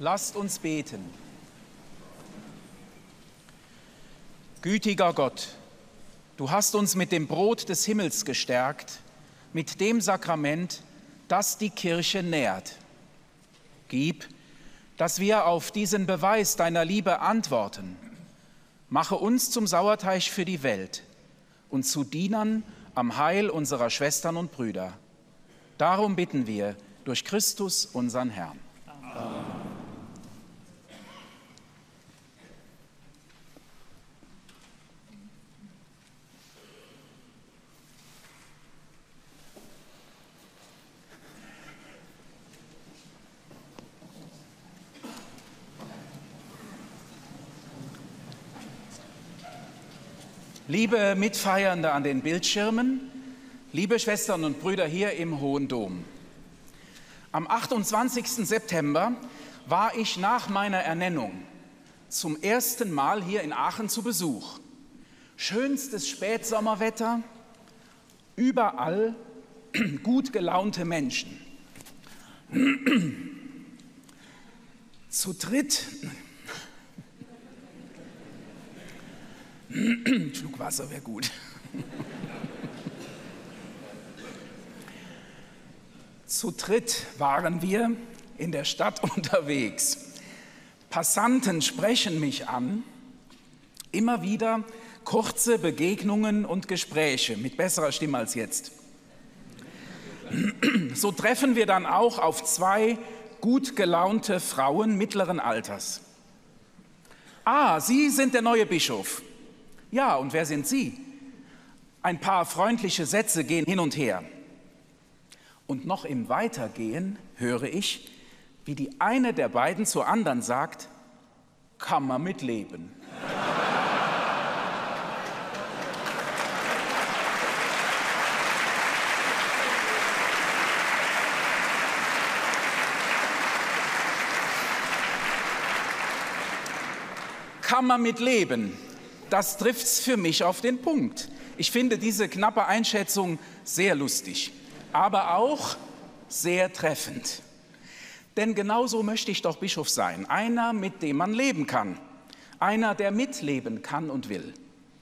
Lasst uns beten. Gütiger Gott, du hast uns mit dem Brot des Himmels gestärkt, mit dem Sakrament, das die Kirche nährt. Gib, dass wir auf diesen Beweis deiner Liebe antworten. Mache uns zum Sauerteig für die Welt und zu Dienern am Heil unserer Schwestern und Brüder. Darum bitten wir durch Christus, unseren Herrn. Amen. Liebe Mitfeiernde an den Bildschirmen, liebe Schwestern und Brüder hier im Hohen Dom. Am achtundzwanzigsten September war ich nach meiner Ernennung zum ersten Mal hier in Aachen zu Besuch. Schönstes Spätsommerwetter, überall gut gelaunte Menschen. Zu dritt... Ein Schluck Wasser wäre gut. Zu dritt waren wir in der Stadt unterwegs. Passanten sprechen mich an, immer wieder kurze Begegnungen und Gespräche mit besserer Stimme als jetzt. So treffen wir dann auch auf zwei gut gelaunte Frauen mittleren Alters. Ah, Sie sind der neue Bischof. Ja, und wer sind Sie? Ein paar freundliche Sätze gehen hin und her. Und noch im Weitergehen höre ich, wie die eine der beiden zur anderen sagt, kann man mit leben. Kann man mit leben. Das trifft's für mich auf den Punkt. Ich finde diese knappe Einschätzung sehr lustig, aber auch sehr treffend. Denn genauso möchte ich doch Bischof sein, einer, mit dem man leben kann, einer, der mitleben kann und will.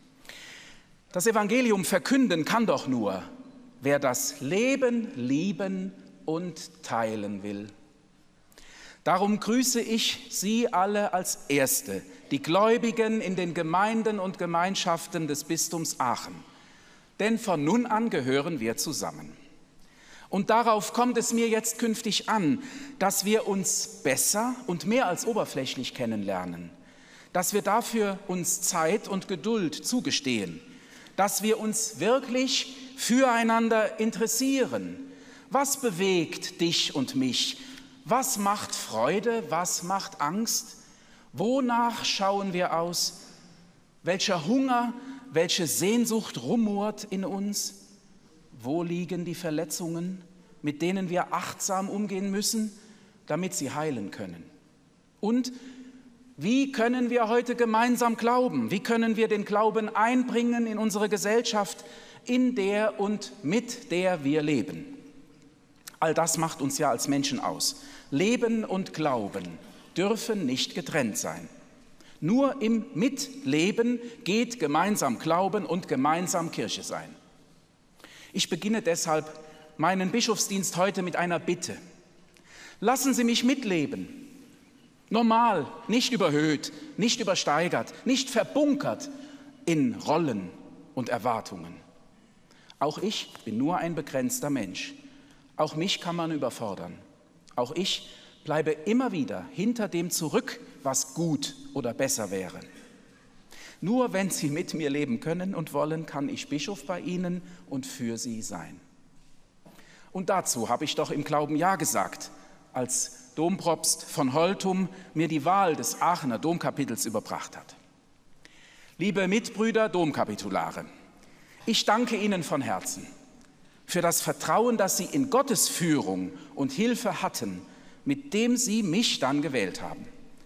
Das Evangelium verkünden kann doch nur, wer das Leben lieben und teilen will. Darum grüße ich Sie alle als Erste, die Gläubigen in den Gemeinden und Gemeinschaften des Bistums Aachen. Denn von nun an gehören wir zusammen. Und darauf kommt es mir jetzt künftig an, dass wir uns besser und mehr als oberflächlich kennenlernen, dass wir dafür uns Zeit und Geduld zugestehen, dass wir uns wirklich füreinander interessieren. Was bewegt dich und mich? Was macht Freude? Was macht Angst? Wonach schauen wir aus? Welcher Hunger, welche Sehnsucht rumort in uns? Wo liegen die Verletzungen, mit denen wir achtsam umgehen müssen, damit sie heilen können? Und wie können wir heute gemeinsam glauben? Wie können wir den Glauben einbringen in unsere Gesellschaft, in der und mit der wir leben? All das macht uns ja als Menschen aus. Leben und Glauben dürfen nicht getrennt sein. Nur im Mitleben geht gemeinsam Glauben und gemeinsam Kirche sein. Ich beginne deshalb meinen Bischofsdienst heute mit einer Bitte. Lassen Sie mich mitleben. Normal, nicht überhöht, nicht übersteigert, nicht verbunkert in Rollen und Erwartungen. Auch ich bin nur ein begrenzter Mensch. Auch mich kann man überfordern. Auch ich bleibe immer wieder hinter dem zurück, was gut oder besser wäre. Nur wenn Sie mit mir leben können und wollen, kann ich Bischof bei Ihnen und für Sie sein. Und dazu habe ich doch im Glauben Ja gesagt, als Dompropst von Holtum mir die Wahl des Aachener Domkapitels überbracht hat. Liebe Mitbrüder Domkapitulare, ich danke Ihnen von Herzen für das Vertrauen, das Sie in Gottes Führung und Hilfe hatten, mit dem Sie mich dann gewählt haben.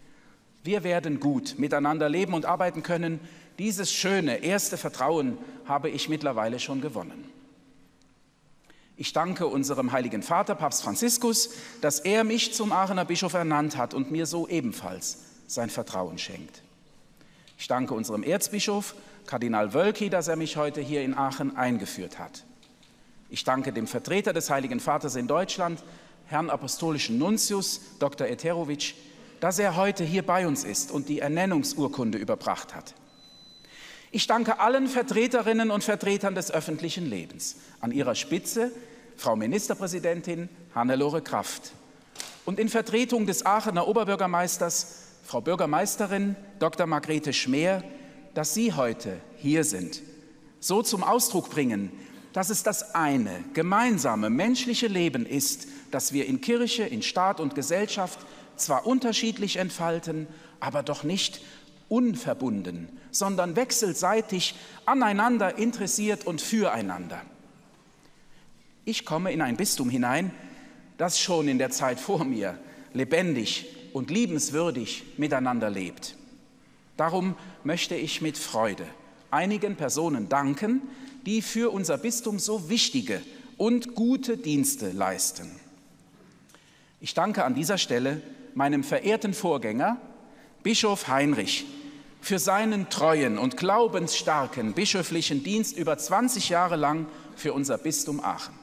Wir werden gut miteinander leben und arbeiten können. Dieses schöne erste Vertrauen habe ich mittlerweile schon gewonnen. Ich danke unserem Heiligen Vater, Papst Franziskus, dass er mich zum Aachener Bischof ernannt hat und mir so ebenfalls sein Vertrauen schenkt. Ich danke unserem Erzbischof, Kardinal Wölki, dass er mich heute hier in Aachen eingeführt hat. Ich danke dem Vertreter des Heiligen Vaters in Deutschland, Herrn Apostolischen Nuntius, Doktor Eterovic, dass er heute hier bei uns ist und die Ernennungsurkunde überbracht hat. Ich danke allen Vertreterinnen und Vertretern des öffentlichen Lebens, an ihrer Spitze Frau Ministerpräsidentin Hannelore Kraft und in Vertretung des Aachener Oberbürgermeisters Frau Bürgermeisterin Doktor Margrethe Schmeer, dass Sie heute hier sind, so zum Ausdruck bringen, dass es das eine gemeinsame menschliche Leben ist, das wir in Kirche, in Staat und Gesellschaft zwar unterschiedlich entfalten, aber doch nicht unverbunden, sondern wechselseitig aneinander interessiert und füreinander. Ich komme in ein Bistum hinein, das schon in der Zeit vor mir lebendig und liebenswürdig miteinander lebt. Darum möchte ich mit Freude einigen Personen danken, die für unser Bistum so wichtige und gute Dienste leisten. Ich danke an dieser Stelle meinem verehrten Vorgänger, Bischof Heinrich, für seinen treuen und glaubensstarken bischöflichen Dienst über zwanzig Jahre lang für unser Bistum Aachen.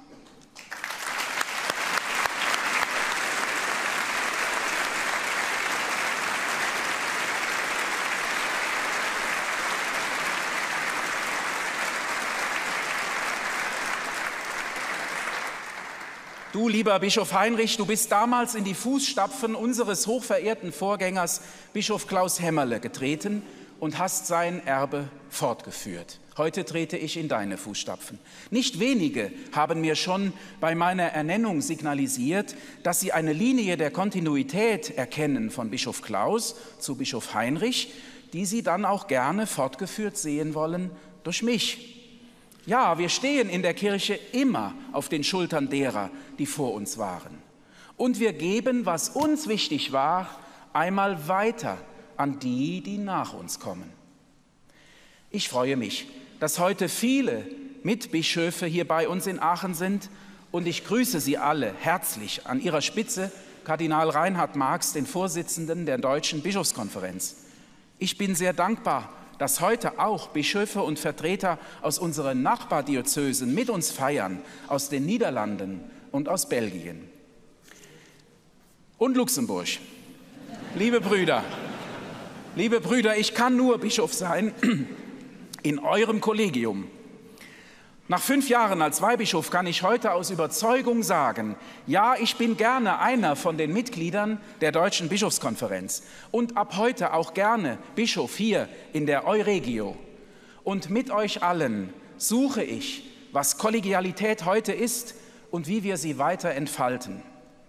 Du, lieber Bischof Heinrich, du bist damals in die Fußstapfen unseres hochverehrten Vorgängers, Bischof Klaus Hämmerle, getreten und hast sein Erbe fortgeführt. Heute trete ich in deine Fußstapfen. Nicht wenige haben mir schon bei meiner Ernennung signalisiert, dass sie eine Linie der Kontinuität erkennen von Bischof Klaus zu Bischof Heinrich, die sie dann auch gerne fortgeführt sehen wollen durch mich. Ja, wir stehen in der Kirche immer auf den Schultern derer, die vor uns waren. Und wir geben, was uns wichtig war, einmal weiter an die, die nach uns kommen. Ich freue mich, dass heute viele Mitbischöfe hier bei uns in Aachen sind und ich grüße Sie alle herzlich, an ihrer Spitze Kardinal Reinhard Marx, den Vorsitzenden der Deutschen Bischofskonferenz. Ich bin sehr dankbar, dass heute auch Bischöfe und Vertreter aus unseren Nachbardiözesen mit uns feiern, aus den Niederlanden und aus Belgien. Und Luxemburg. Liebe Brüder, liebe Brüder, ich kann nur Bischof sein in eurem Kollegium. Nach fünf Jahren als Weihbischof kann ich heute aus Überzeugung sagen, ja, ich bin gerne einer von den Mitgliedern der Deutschen Bischofskonferenz und ab heute auch gerne Bischof hier in der Euregio. Und mit euch allen suche ich, was Kollegialität heute ist und wie wir sie weiter entfalten.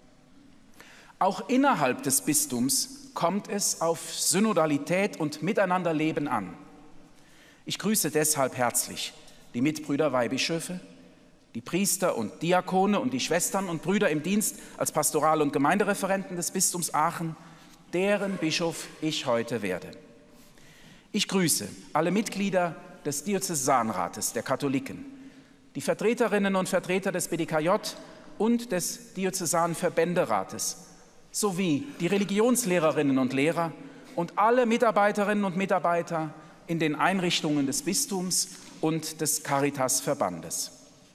Auch innerhalb des Bistums kommt es auf Synodalität und Miteinanderleben an. Ich grüße deshalb herzlich die Mitbrüder Weihbischöfe, die Priester und Diakone und die Schwestern und Brüder im Dienst als Pastoral- und Gemeindereferenten des Bistums Aachen, deren Bischof ich heute werde. Ich grüße alle Mitglieder des Diözesanrates der Katholiken, die Vertreterinnen und Vertreter des B D K J und des Diözesanverbänderates sowie die Religionslehrerinnen und Lehrer und alle Mitarbeiterinnen und Mitarbeiter in den Einrichtungen des Bistums und des Caritas-Verbandes.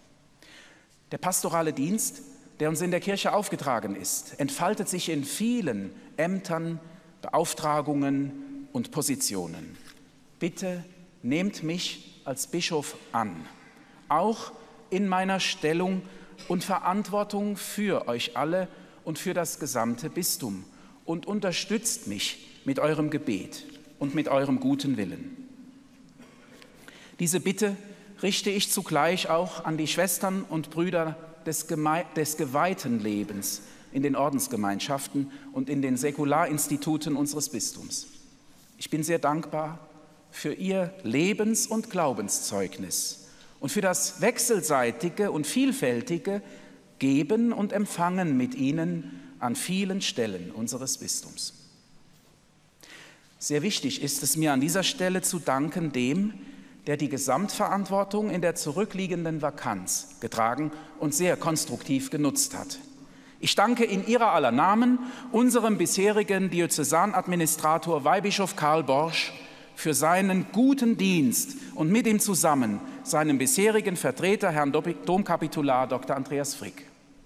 Der pastorale Dienst, der uns in der Kirche aufgetragen ist, entfaltet sich in vielen Ämtern, Beauftragungen und Positionen. Bitte nehmt mich als Bischof an, auch in meiner Stellung und Verantwortung für euch alle und für das gesamte Bistum und unterstützt mich mit eurem Gebet und mit eurem guten Willen. Diese Bitte richte ich zugleich auch an die Schwestern und Brüder des, Geme- des geweihten Lebens in den Ordensgemeinschaften und in den Säkularinstituten unseres Bistums. Ich bin sehr dankbar für ihr Lebens- und Glaubenszeugnis und für das wechselseitige und vielfältige Geben und Empfangen mit ihnen an vielen Stellen unseres Bistums. Sehr wichtig ist es mir an dieser Stelle zu danken dem, der die Gesamtverantwortung in der zurückliegenden Vakanz getragen und sehr konstruktiv genutzt hat. Ich danke in Ihrer aller Namen unserem bisherigen Diözesanadministrator Weihbischof Karl Borsch für seinen guten Dienst und mit ihm zusammen seinem bisherigen Vertreter, Herrn Domkapitular Doktor Andreas Frick.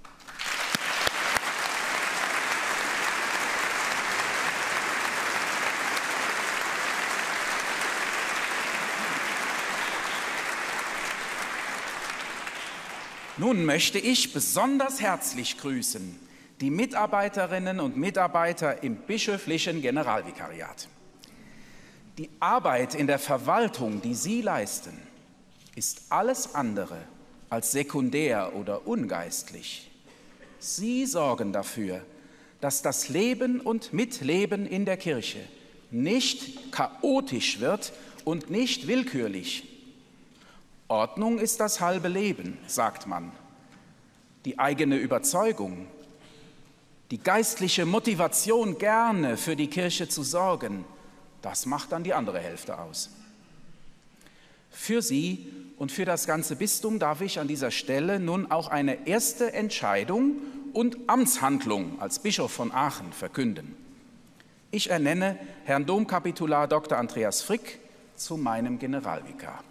Nun möchte ich besonders herzlich grüßen die Mitarbeiterinnen und Mitarbeiter im bischöflichen Generalvikariat. Die Arbeit in der Verwaltung, die Sie leisten, ist alles andere als sekundär oder ungeistlich. Sie sorgen dafür, dass das Leben und Mitleben in der Kirche nicht chaotisch wird und nicht willkürlich. Ordnung ist das halbe Leben, sagt man. Die eigene Überzeugung, die geistliche Motivation, gerne für die Kirche zu sorgen, das macht dann die andere Hälfte aus. Für Sie und für das ganze Bistum darf ich an dieser Stelle nun auch eine erste Entscheidung und Amtshandlung als Bischof von Aachen verkünden. Ich ernenne Herrn Domkapitular Doktor Andreas Frick zu meinem Generalvikar.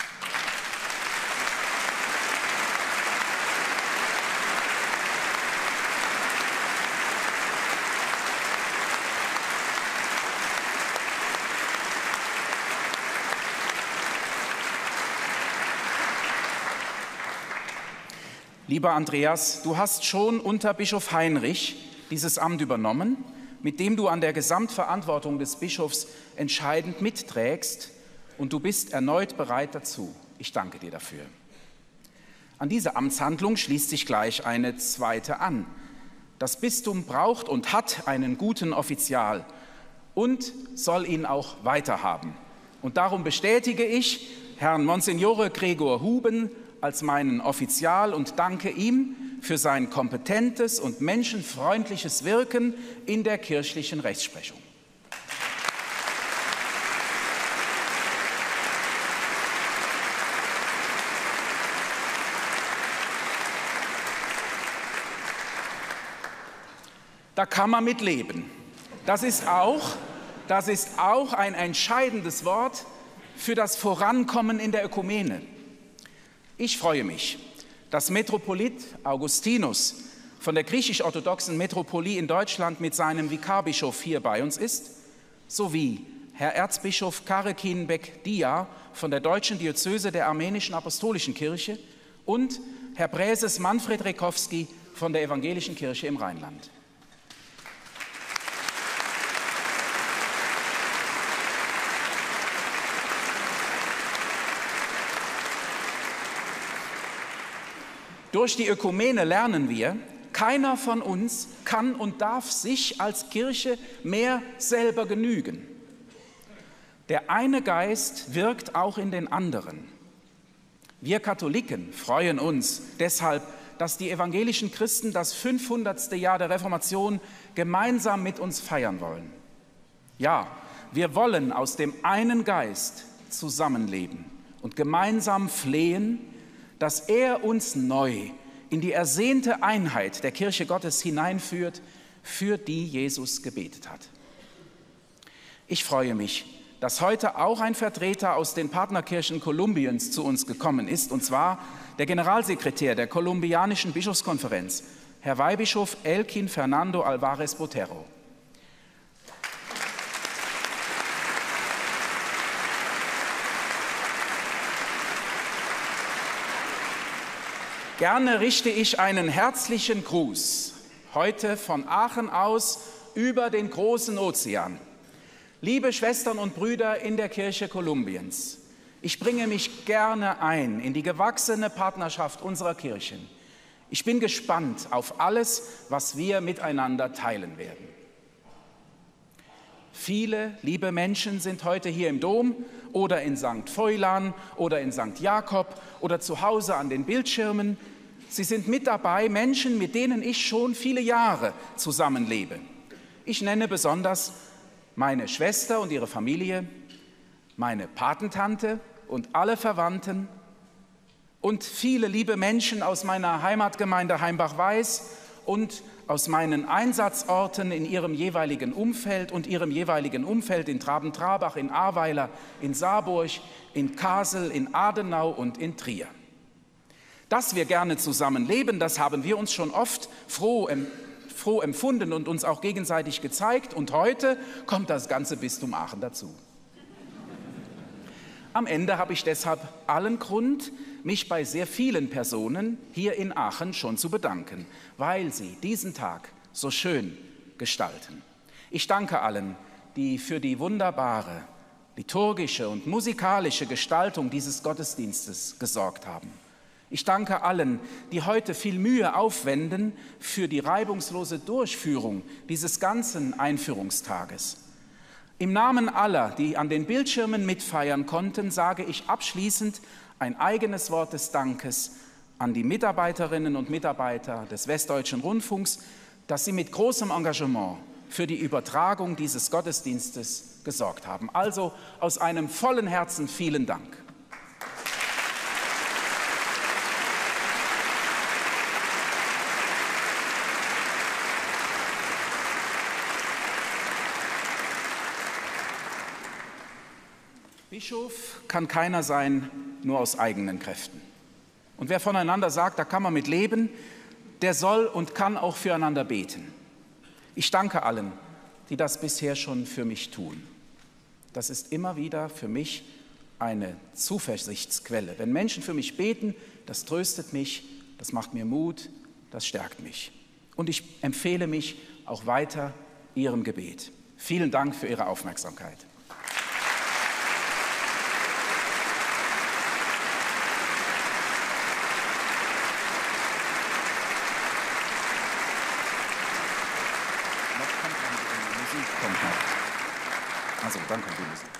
Lieber Andreas, du hast schon unter Bischof Heinrich dieses Amt übernommen, mit dem du an der Gesamtverantwortung des Bischofs entscheidend mitträgst, und du bist erneut bereit dazu. Ich danke dir dafür. An diese Amtshandlung schließt sich gleich eine zweite an. Das Bistum braucht und hat einen guten Offizial und soll ihn auch weiterhaben. Und darum bestätige ich Herrn Monsignore Gregor Huben als meinen Offizial und danke ihm für sein kompetentes und menschenfreundliches Wirken in der kirchlichen Rechtsprechung. Da kann man mit leben. Das ist auch, das ist auch ein entscheidendes Wort für das Vorankommen in der Ökumene. Ich freue mich, dass Metropolit Augustinus von der griechisch-orthodoxen Metropolie in Deutschland mit seinem Vikarbischof hier bei uns ist, sowie Herr Erzbischof Karekin Bek-Dia von der deutschen Diözese der Armenischen Apostolischen Kirche und Herr Präses Manfred Rekowski von der Evangelischen Kirche im Rheinland. Durch die Ökumene lernen wir, keiner von uns kann und darf sich als Kirche mehr selber genügen. Der eine Geist wirkt auch in den anderen. Wir Katholiken freuen uns deshalb, dass die evangelischen Christen das fünfhundertste Jahr der Reformation gemeinsam mit uns feiern wollen. Ja, wir wollen aus dem einen Geist zusammenleben und gemeinsam flehen, dass er uns neu in die ersehnte Einheit der Kirche Gottes hineinführt, für die Jesus gebetet hat. Ich freue mich, dass heute auch ein Vertreter aus den Partnerkirchen Kolumbiens zu uns gekommen ist, und zwar der Generalsekretär der kolumbianischen Bischofskonferenz, Herr Weihbischof Elkin Fernando Alvarez Botero. Gerne richte ich einen herzlichen Gruß heute von Aachen aus über den großen Ozean. Liebe Schwestern und Brüder in der Kirche Kolumbiens, ich bringe mich gerne ein in die gewachsene Partnerschaft unserer Kirchen. Ich bin gespannt auf alles, was wir miteinander teilen werden. Viele liebe Menschen sind heute hier im Dom oder in Sankt Foilan oder in Sankt Jakob oder zu Hause an den Bildschirmen. Sie sind mit dabei, Menschen, mit denen ich schon viele Jahre zusammenlebe. Ich nenne besonders meine Schwester und ihre Familie, meine Patentante, und alle Verwandten und viele liebe Menschen aus meiner Heimatgemeinde Heimbach-Weiß und aus meinen Einsatzorten in ihrem jeweiligen Umfeld und ihrem jeweiligen Umfeld in Traben-Trabach, in Ahrweiler, in Saarburg, in Kassel, in Adenau und in Trier. Dass wir gerne zusammen leben, das haben wir uns schon oft froh, froh empfunden und uns auch gegenseitig gezeigt. Und heute kommt das ganze Bistum Aachen dazu. Am Ende habe ich deshalb allen Grund, mich bei sehr vielen Personen hier in Aachen schon zu bedanken, weil sie diesen Tag so schön gestalten. Ich danke allen, die für die wunderbare liturgische und musikalische Gestaltung dieses Gottesdienstes gesorgt haben. Ich danke allen, die heute viel Mühe aufwenden für die reibungslose Durchführung dieses ganzen Einführungstages. Im Namen aller, die an den Bildschirmen mitfeiern konnten, sage ich abschließend ein eigenes Wort des Dankes an die Mitarbeiterinnen und Mitarbeiter des Westdeutschen Rundfunks, dass sie mit großem Engagement für die Übertragung dieses Gottesdienstes gesorgt haben. Also aus einem vollen Herzen vielen Dank. Bischof kann keiner sein, nur aus eigenen Kräften. Und wer voneinander sagt, da kann man mit leben, der soll und kann auch füreinander beten. Ich danke allen, die das bisher schon für mich tun. Das ist immer wieder für mich eine Zuversichtsquelle. Wenn Menschen für mich beten, das tröstet mich, das macht mir Mut, das stärkt mich. Und ich empfehle mich auch weiter Ihrem Gebet. Vielen Dank für Ihre Aufmerksamkeit. Also, danke.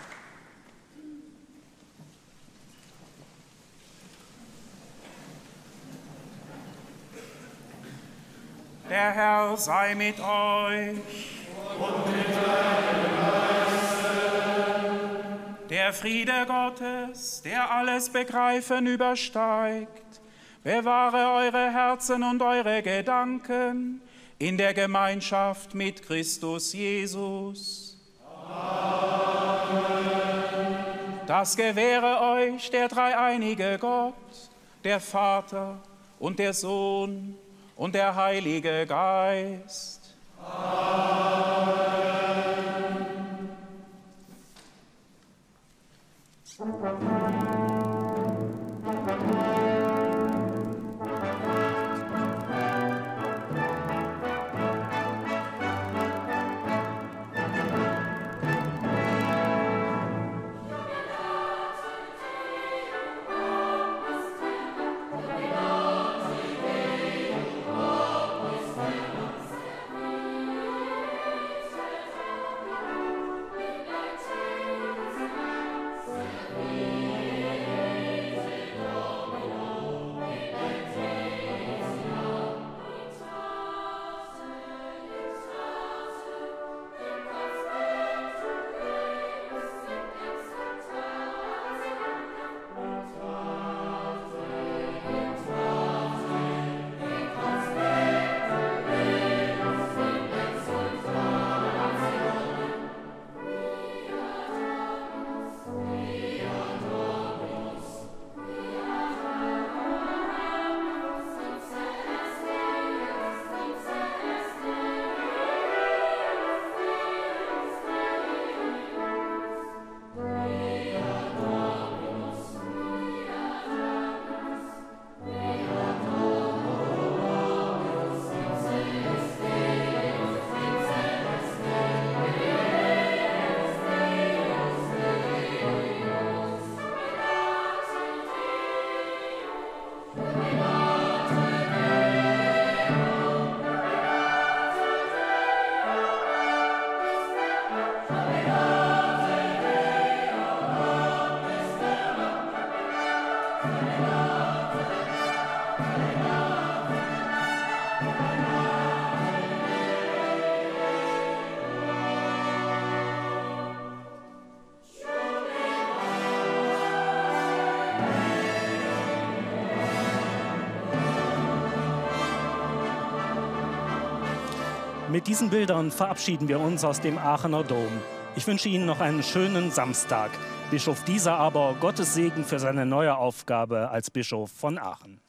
Der Herr sei mit euch. Und mit deinem Geiste. Der Friede Gottes, der alles Begreifen übersteigt, bewahre eure Herzen und eure Gedanken in der Gemeinschaft mit Christus Jesus. Das gewähre euch der dreieinige Gott, der Vater und der Sohn und der Heilige Geist. Amen. Amen. Mit diesen Bildern verabschieden wir uns aus dem Aachener Dom. Ich wünsche Ihnen noch einen schönen Samstag. Bischof Dieser aber Gottes Segen für seine neue Aufgabe als Bischof von Aachen.